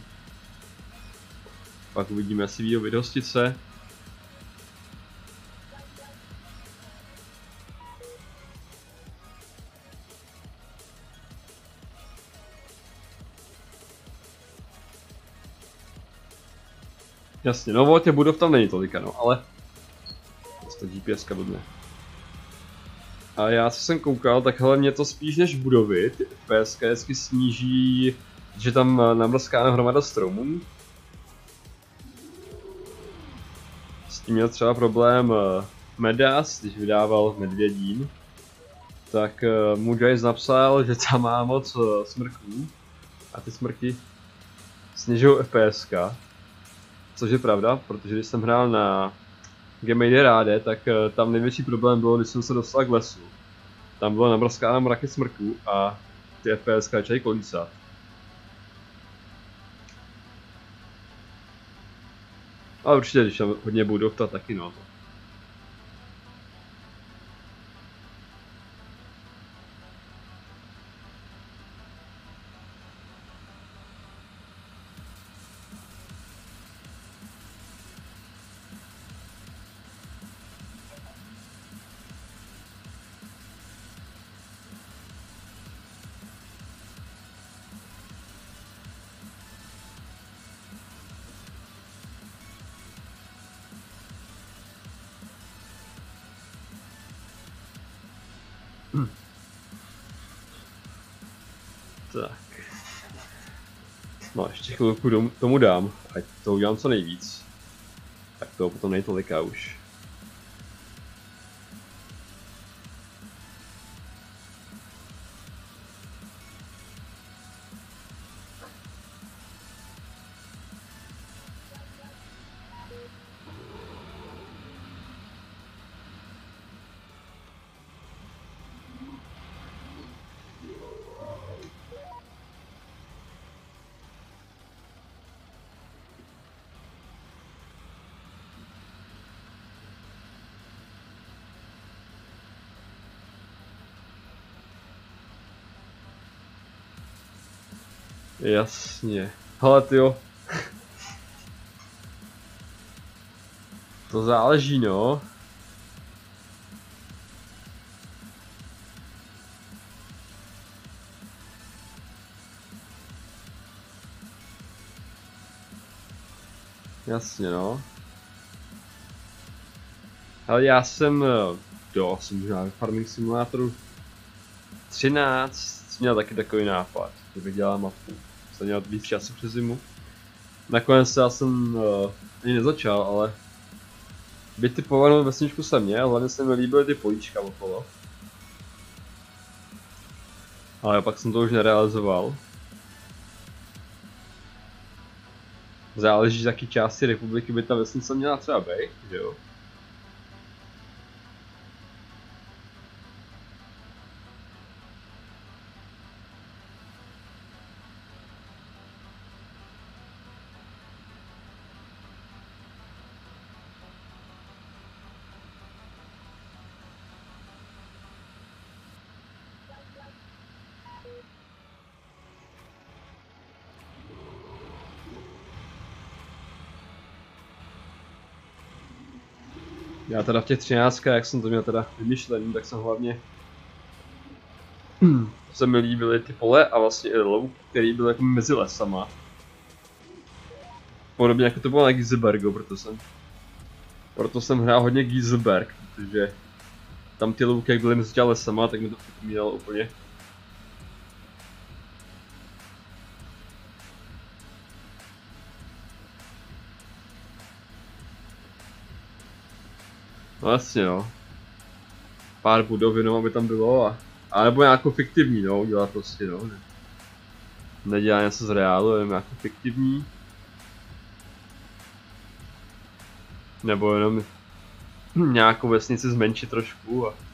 Pak uvidíme, jestli vyjdou videostice. Jasně, no těch budov tam není tolika, no, ale to GPS-ka blbne. A já co jsem koukal, tak hele, mě to spíš než budovy, ty FPS vždycky sníží, že tam namrská hromada stromů. S tím měl třeba problém Medas, když vydával Medvědín. Tak mu Jace napsal, že tam má moc smrků a ty smrky snižují FPSka. Což je pravda, protože když jsem hrál na Game Ráde, tak tam největší problém bylo, když jsem se dostal k lesu. Tam bylo namrskána mraky smrků a ty FPS začaly kolísat. Ale určitě, když tam hodně budov, to taky no. Tak. No ještě chvilku tomu dám, ať to udělám co nejvíc. Tak to potom nejtolika už. Jasně. Hele tyjo. To záleží no. Jasně no. Ale já jsem možná Farming Simulatoru 13 měl taky takový nápad, že bych dělal mapu. Jsem měl víc času přes zimu. Nakonec já jsem ani nezačal, ale vytipovanou vesničku jsem měl, hlavně se mi líbily ty políčka okolo. Ale pak jsem to už nerealizoval. Záleží z jaký části republiky by ta vesnice měla třeba být, že jo? Já teda v těch 13, jak jsem to měl teda vymyšlený, tak jsem hlavně se mi líbily ty pole a vlastně i lov, který byl jako mezi lesama. Podobně jako to bylo na Giselbergu, proto jsem hrál hodně Giselberg, protože tam ty louky jak byly mezi lesama, tak mi to připomínalo úplně. No jasně no. Pár budov jenom aby tam bylo a nebo nějakou fiktivní no, udělat prostě no. Nedělá něco z reálu, jenom nějakou fiktivní. Nebo jenom nějakou vesnici zmenšit trošku a...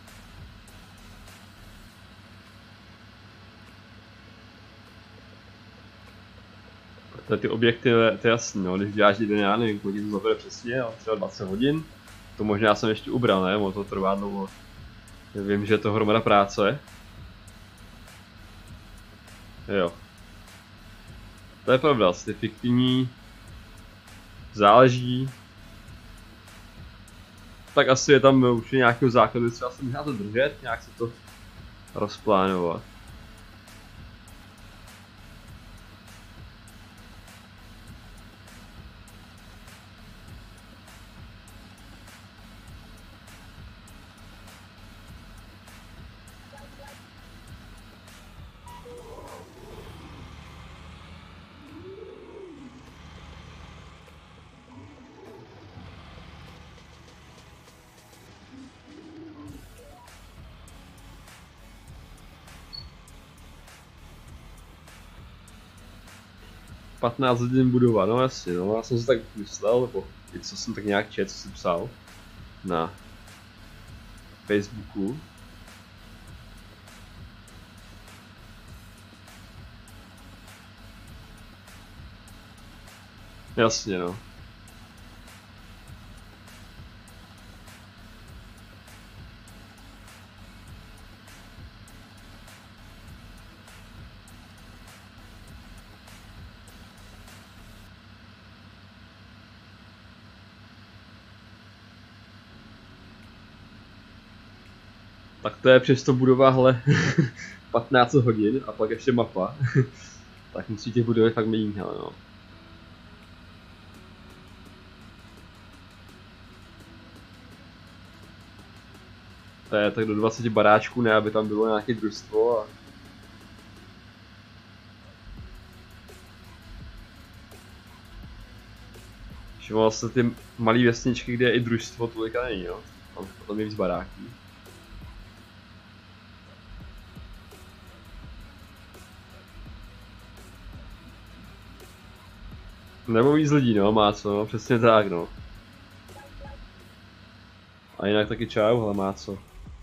Protože ty objekty, to je jasný no, když děláš jeden, já nevím, kolik to zabere přesně, ale třeba 20 hodin. To možná jsem ještě ubral, ne? Ono to trvá dlouho. Vím, že je to hromada práce. Jo. To je pravda, ty fiktivní záleží. Tak asi je tam určitě nějakého základu, třeba se možná to držet, nějak se to rozplánovat. Patnáct hodin budova, no jasně, no, já jsem si tak myslel, nebo co jsem tak nějak četl, co si psal na Facebooku. Jasně, no. Tak to je přesto budova, hele, 15 hodin a pak ještě mapa. Tak musí těch budovy fakt mít, hele, no. To je tak do 20 baráčků, ne, aby tam bylo nějaké družstvo a... Všiml se ty malé vesničky, kde je i družstvo, tolika není, jo. Tam potom je víc baráků. Nebo víc lidí, no, má co, no, přesně tak, no. A jinak taky čau, hele, má co.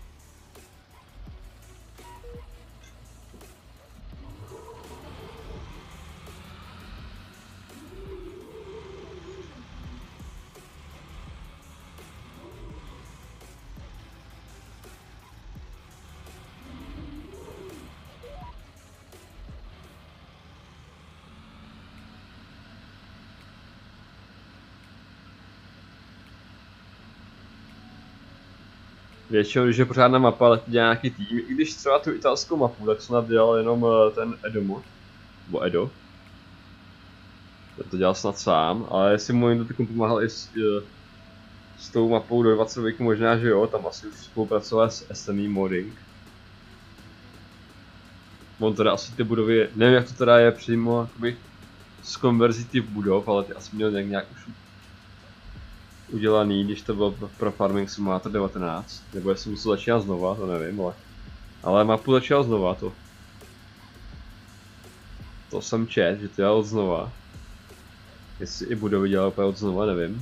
Většinou, když je pořádná mapa, tak dělá nějaký tým. I když třeba tu italskou mapu, tak snad dělal jenom ten Edo mod. Nebo Edo. Ten to dělal snad sám, ale jestli mu někdo takovým pomáhal i s tou mapou do 20 možná, že jo, tam asi už spolupracoval s SME Modding. On teda asi ty budovy, nevím jak to teda je přímo jakoby z konverzí těch budov, ale ty asi měl nějak už udělaný, když to bylo pro Farming Simulator 19, nebo jestli musel začínat znova, to nevím, ale mapu začal znova, to jsem čet, že to dělal od znova. Jestli i budovy dělal úplně od znova, nevím.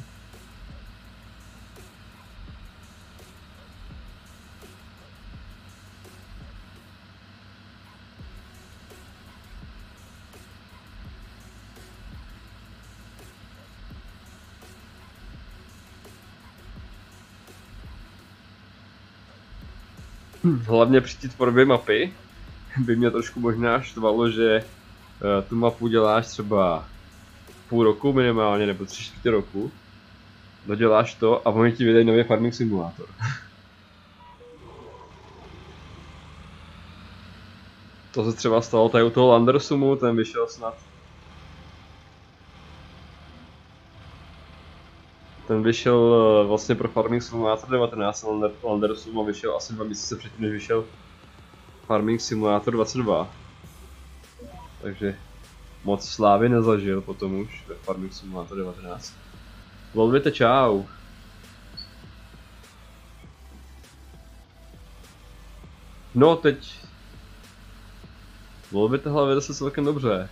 Hlavně při té tvorbě mapy by mě trošku možná štvalo, že tu mapu děláš třeba půl roku minimálně, nebo 3/4 roku. Doděláš to a oni ti vydají nový Farming Simulator. To se třeba stalo tady u toho Landersumu, ten vyšel snad. Ten vyšel vlastně pro Farming Simulator 19 Landersum a vyšel asi 2 měsíce předtím, než vyšel Farming Simulator 22. Takže moc slávy nezažil potom už ve Farming Simulator 19. Lolvite, čau. No teď... Lolvite hlavě se celkem dobře.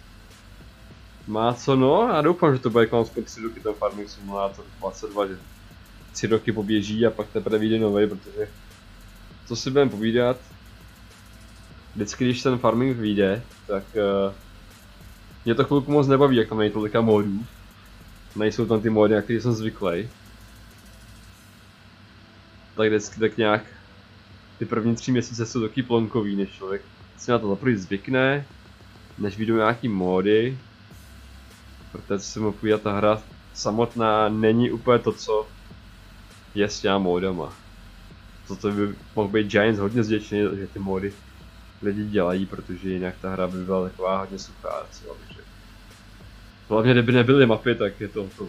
Má co, no, já doufám, že to bude konec 3 roky ten Farming Simulator 22, že 3 roky poběží a pak teprve vyjde novej, protože co si budeme povídat, vždycky když ten farming vyjde, tak mě to chvilku moc nebaví, jak tam není tolika modů. Nejsou tam ty mody, na které jsem zvyklý. Tak vždycky tak nějak ty první 3 měsíce jsou taky plonkový, než člověk si na to zaprvé zvykne, než vyjdou nějaký módy. Protože si mu povídat, ta hra samotná není úplně to, co je s těma módama. To by mohl být Giants hodně vděčný, že ty módy lidi dělají, protože jinak ta hra by byla taková hodně suchá, co bych řekl. Hlavně kdyby nebyly mapy, tak je to hotovo.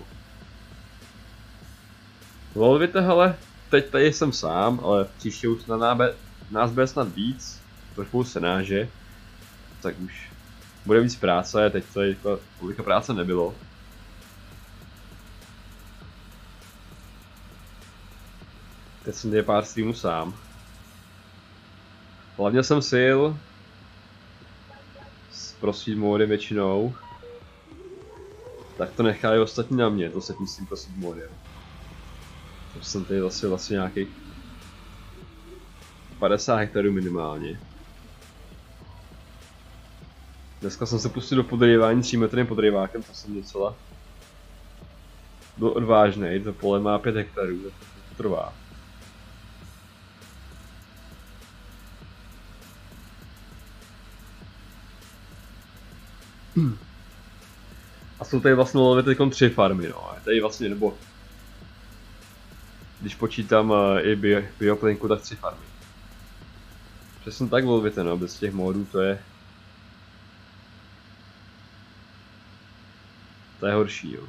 Volvíte, hele, teď tady jsem sám, ale příště už nás bude snad víc, trošku senáže, tak už bude víc práce, teď tady tolika práce nebylo. Teď jsem tady pár streamů sám. Hlavně jsem sil s prosím módy většinou. Tak to nechali ostatní na mě, to se tím prosím módem. To jsem tady zase vlastně nějakých 50 hektarů minimálně. Dneska jsem se pustil do podrývání 3metrným podrývákem, to jsem docela byl odvážnej, to pole má 5 hektarů, tak to trvá. A jsou tady vlastně teď 3 farmy, no, tady vlastně, nebo když počítám i bioplinku, tak 3 farmy. Přesně tak volvíte, no, bez těch módů to je horší, jo.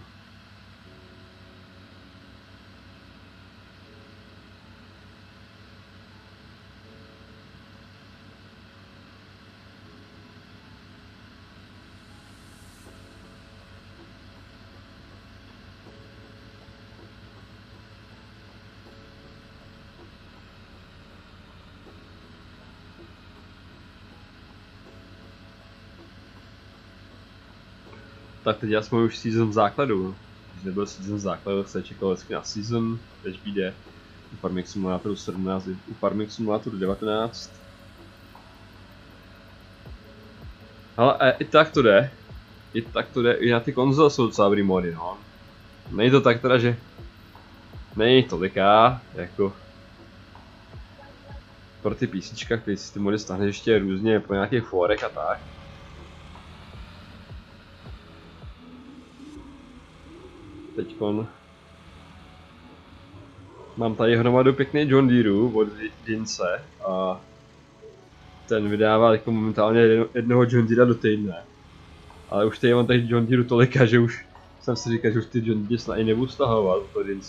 Tak teď jsme už season v základu. Když nebyl season v základu, tak se čekal vždycky na season, teď vyjde u Farming Simulatoru 17, u Farming Simulatoru 19. Ale i tak to jde. I na ty konzole jsou docela dobrý mody, no. Není to tak teda, že není toliká, jako pro ty písnička, který si ty mody stáhneš ještě různě po nějakých forech a tak. Teďkon mám tady hromadu pěkný John Deereů od Dince a ten vydává jako momentálně jednoho John Deera do týdne. Ale už tady mám tady John Deeru tolika, že už jsem si říkal, že už ty John Deere snad i nebudu stahovat do Dince.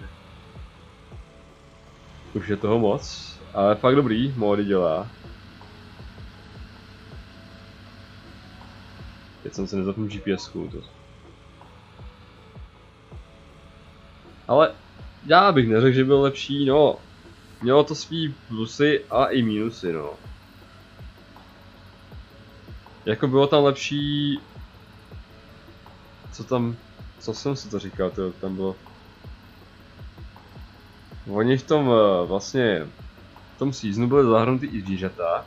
Už je toho moc, ale fakt dobrý, módy dělá. Teď jsem se nezapnul GPS-ku. Ale já bych neřekl, že byl lepší, no. Mělo to svý plusy a i minusy, no. Jako bylo tam lepší... Co jsem si to říkal, tam bylo... Oni v tom vlastně... V tom seasonu byly zahrnuty i zvířata.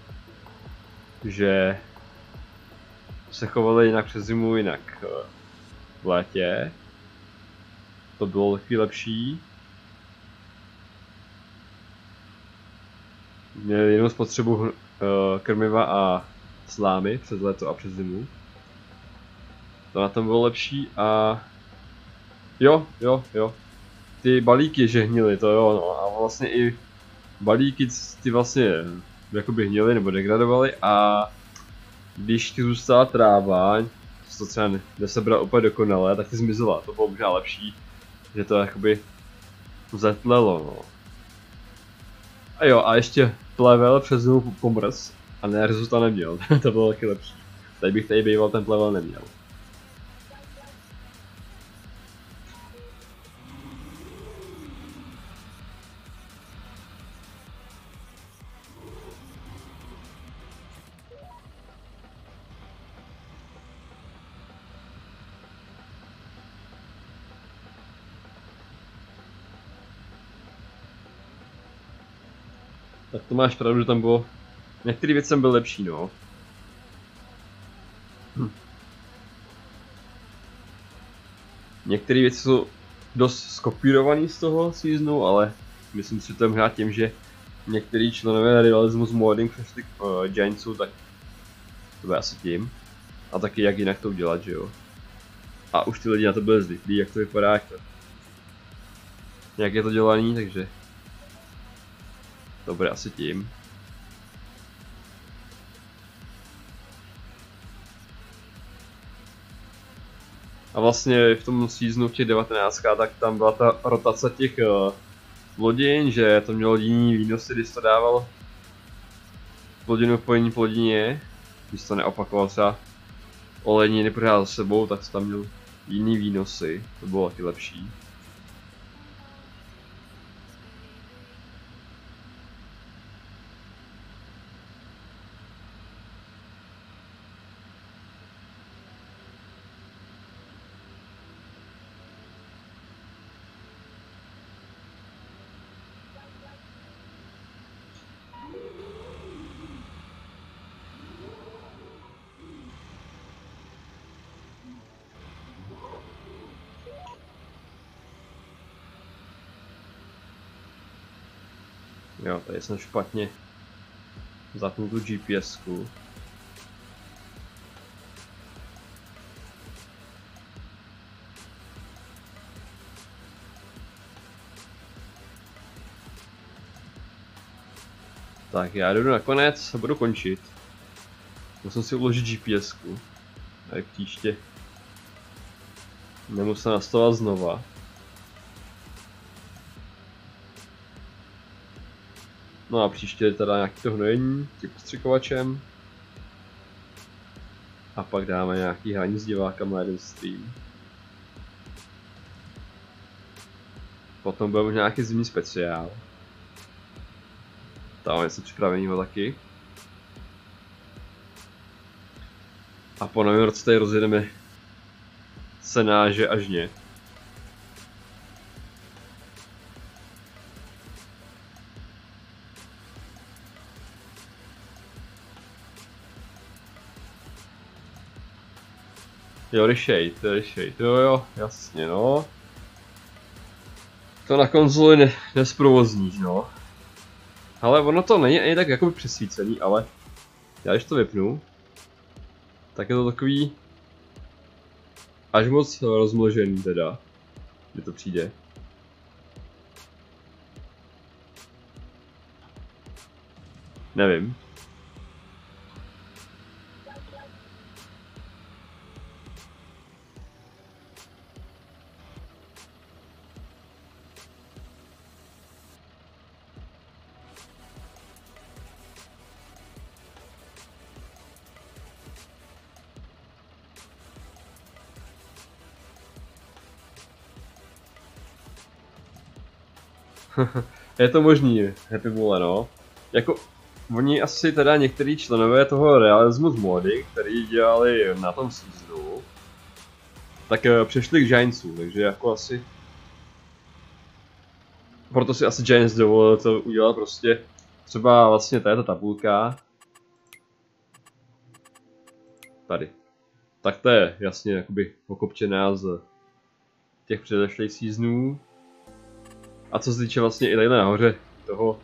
Že... se chovali jinak přes zimu, jinak v létě. To bylo taky lepší. Měli jenom spotřebu krmiva a slámy přes léto a přes zimu. To na tom bylo lepší a... Jo. Ty balíky, že hnily, to jo, no. A vlastně i balíky ty vlastně jakoby hnily nebo degradovaly a... Když ti zůstala tráva, to třeba nesebral úplně dokonale, tak ty zmizela, to bylo možná lepší. Že to jakoby zetlelo, no. A jo, a ještě plevel přes zimu pomrz a nerzu to neměl, to bylo taky lepší. Tady bych tady býval, ten plevel neměl. Tak to máš pravdu, že tam bylo... Některý věci byl lepší, no. Některé věci jsou dost skopírované z toho seasonu, ale myslím si, že to je možná tím, že některý členové Realismus Modding přešli k Giantsu, tak to bude asi tím. A taky jak jinak to udělat, že jo. A už ty lidi na to byli zvyklí, jak to vypadá, jak je to dělaný, takže to bude asi tím. A vlastně v tom seasonu v těch 19, tak tam byla ta rotace těch plodin, že to mělo jiný výnosy, když to dával plodinu po plodině, když to neopakoval třeba olejniny pořád za sebou, tak tam měl jiný výnosy, to bylo taky lepší. Jo, tady jsem špatně zapnul tu GPS-ku. Tak já jdu nakonec a budu končit. Musím si uložit GPS-ku. Tak příště nemusím nastavovat znova. No a příště je teda nějaký to hnojení tím postřikovačem. A pak dáme nějaký hraní s divákama jeden stream. Potom bude možná nějaký zimní speciál. Tam mám něco připraveného taky. A po novém roce tady rozjedeme Senáže a žně. Jo, Reshade, jo, jasně, no. To na konzoli nesprovozníš, no. Ale ono to není ani tak jakoby přesvícený, ale já když to vypnu, tak je to takový až moc rozmnožený teda, kdy to přijde. Nevím. Je to možný, Happy Bulle, no. Jako, oni asi teda některý členové toho Realismus Mody, který dělali na tom seasonu, tak přešli k Giantsu, takže jako asi... Proto si asi Giants dovolil to udělat prostě, třeba vlastně tato tabulka. Tady. Tak to je jasně jakoby pokopčená z těch předešlých seasonů. A co se týče vlastně i tady nahoře toho,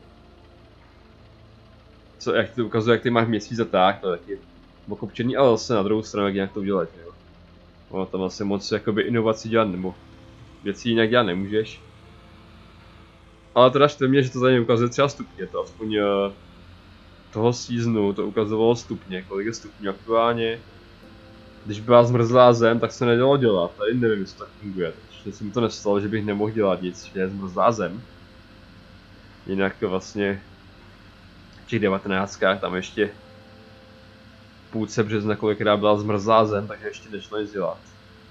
co, jak to ukazuje, jak ty máš měsíc a tak, to je taky pokopčený, ale zase na druhou stranu, jak nějak to udělat, jo. Ono tam asi moc jakoby inovací dělat, nebo věcí jinak dělat nemůžeš. Ale teda štve mě, že to tady ukazuje třeba stupně, to aspoň toho seasonu to ukazovalo stupně, kolik je stupňů aktuálně. Když byla zmrzlá zem, tak se nedalo dělat, tady nevím, jestli to tak funguje, takže se mi to nestalo, že bych nemohl dělat nic, že je zmrzlá zem. Jinak vlastně v těch 19. tam ještě půlce března kolikrát byla zmrzlá zem, takže ještě nešlo nic dělat.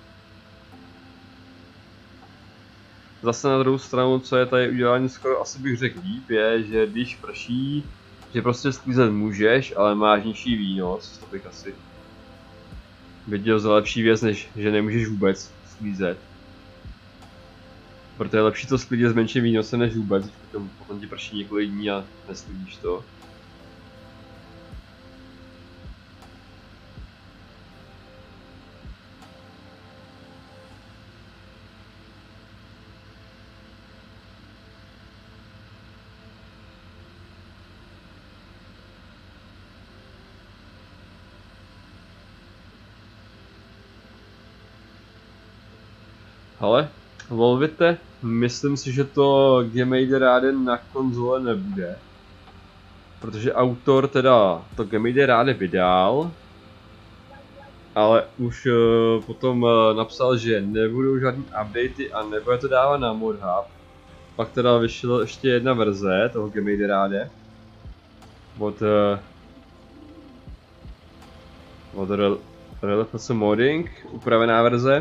Zase na druhou stranu, co je tady udělání skoro asi bych řekl líp, je, že když prší, že prostě sklízet můžeš, ale máš nižší výnos, to bych asi viděl za lepší věc, než že nemůžeš vůbec sklízet. Proto je lepší to sklidit s menším výnosem než vůbec, potom ti prší několik dní a nesklidíš to. Ale Volvite, myslím si, že to Game Raiden na konzole nebude. Protože autor teda to Game Raiden vydal, ale už potom napsal, že nebudou žádný updaty a nebude to dávat na ModHub. Pak teda vyšla ještě jedna verze toho Game Raiden od RLFS Modding, upravená verze.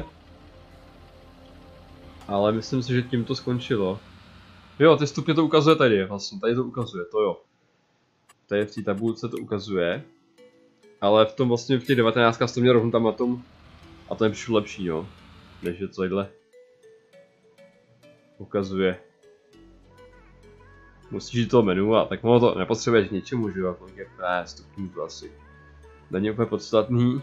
Ale myslím si, že tím to skončilo. Jo, ty stupně to ukazuje tady, vlastně, tady to ukazuje, to jo. Tady v té tabulce to ukazuje. Ale v tom vlastně v těch 19 to měl rovnou tam na tom. A to je přišlo lepší, jo. Než je to takhle ukazuje. Musíš jít to menu a tak ono to nepotřebuješ k ničemu, že jo, kolik je stupňů to asi. Není úplně podstatný.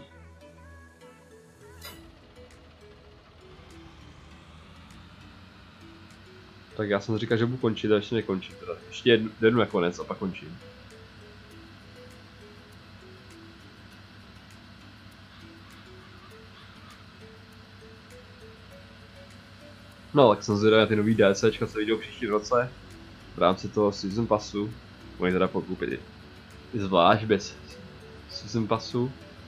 Tak já jsem říkal, že budu končit a ještě nekončím teda. Ještě jednu nakonec a pak končím. No tak jsem zvědavý na ty nový DLCčka, co vyjdou příští roce. V rámci toho Season Passu. Můj teda pokoupit i zvlášť bez Season Passu.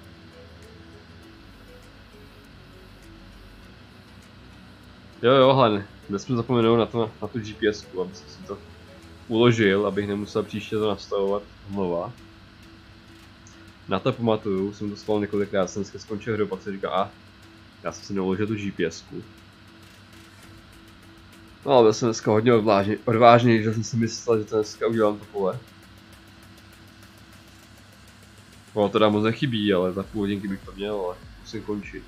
Jo, hlavně. Nesmím zapomenout na tu GPS-ku, aby si to uložil, abych nemusel příště to nastavovat znova. Na to pamatuju, jsem to spal několikrát, jsem dneska skončil hru, pak si říkal, já jsem si neuložil tu GPS-ku. No ale byl jsem dneska hodně odvážný, že jsem si myslel, že to dneska udělám to pole. No teda moc nechybí, ale za půl hodinky bych to měl, ale musím končit.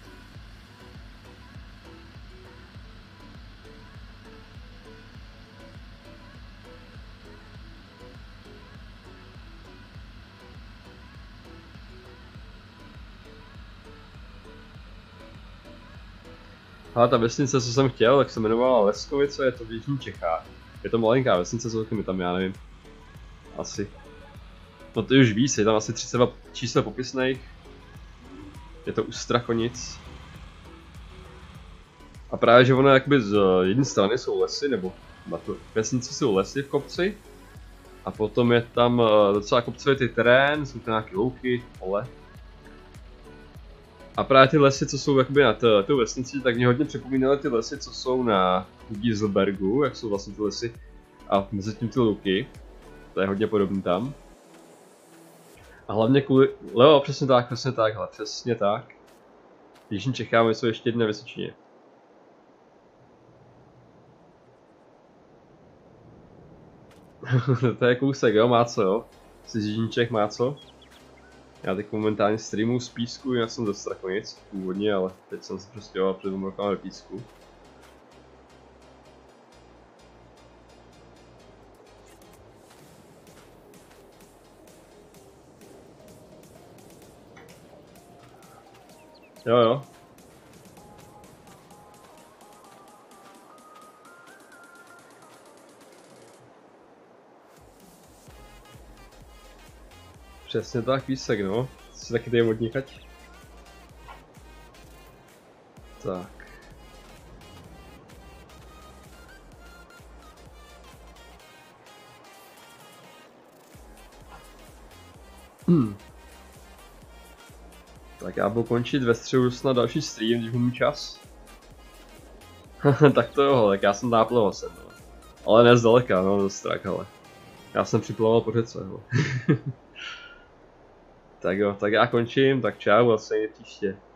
Ale ta vesnice, co jsem chtěl, tak se jmenovala Leskovice, je to v Jižních Čechách. Je to malinká vesnice, co mi tam, já nevím. Asi. No ty už víš, je tam asi 32 čísel popisných. Je to u Strachonic. A právě, že ono jakoby z jedné strany jsou lesy, nebo na to vesnici jsou lesy v kopci. A potom je tam docela kopcovitý terén, jsou tam nějaké louky, pole. A právě ty lesy, co jsou jakoby na tu vesnici, tak mě hodně připomínaly ty lesy, co jsou na Giselbergu, jak jsou vlastně ty lesy a mezi tím ty louky. To je hodně podobný tam. A hlavně kvůli... Leo, přesně tak. V Jižní Čechách jsou ještě jedné Vysočině. To je kousek, jo, má co, jo? Z Jižní Čech má co? Já teď momentálně streamuju z Písku, já jsem ze Strachonic původně, ale teď jsem se přestěhoval před 2 rokama do Písku. Jo. Přesně tak, Písek, no. Si taky tady odnikať. Tak. Tak já budu končit ve středu snad další stream, když budu čas. Tak to jo, tak já jsem náplaval sem, no. Ale ne zdaleka, no, dost strach, ale. Já jsem připlaval po řece, no. Tak jo, tak já končím, tak čau a se příště.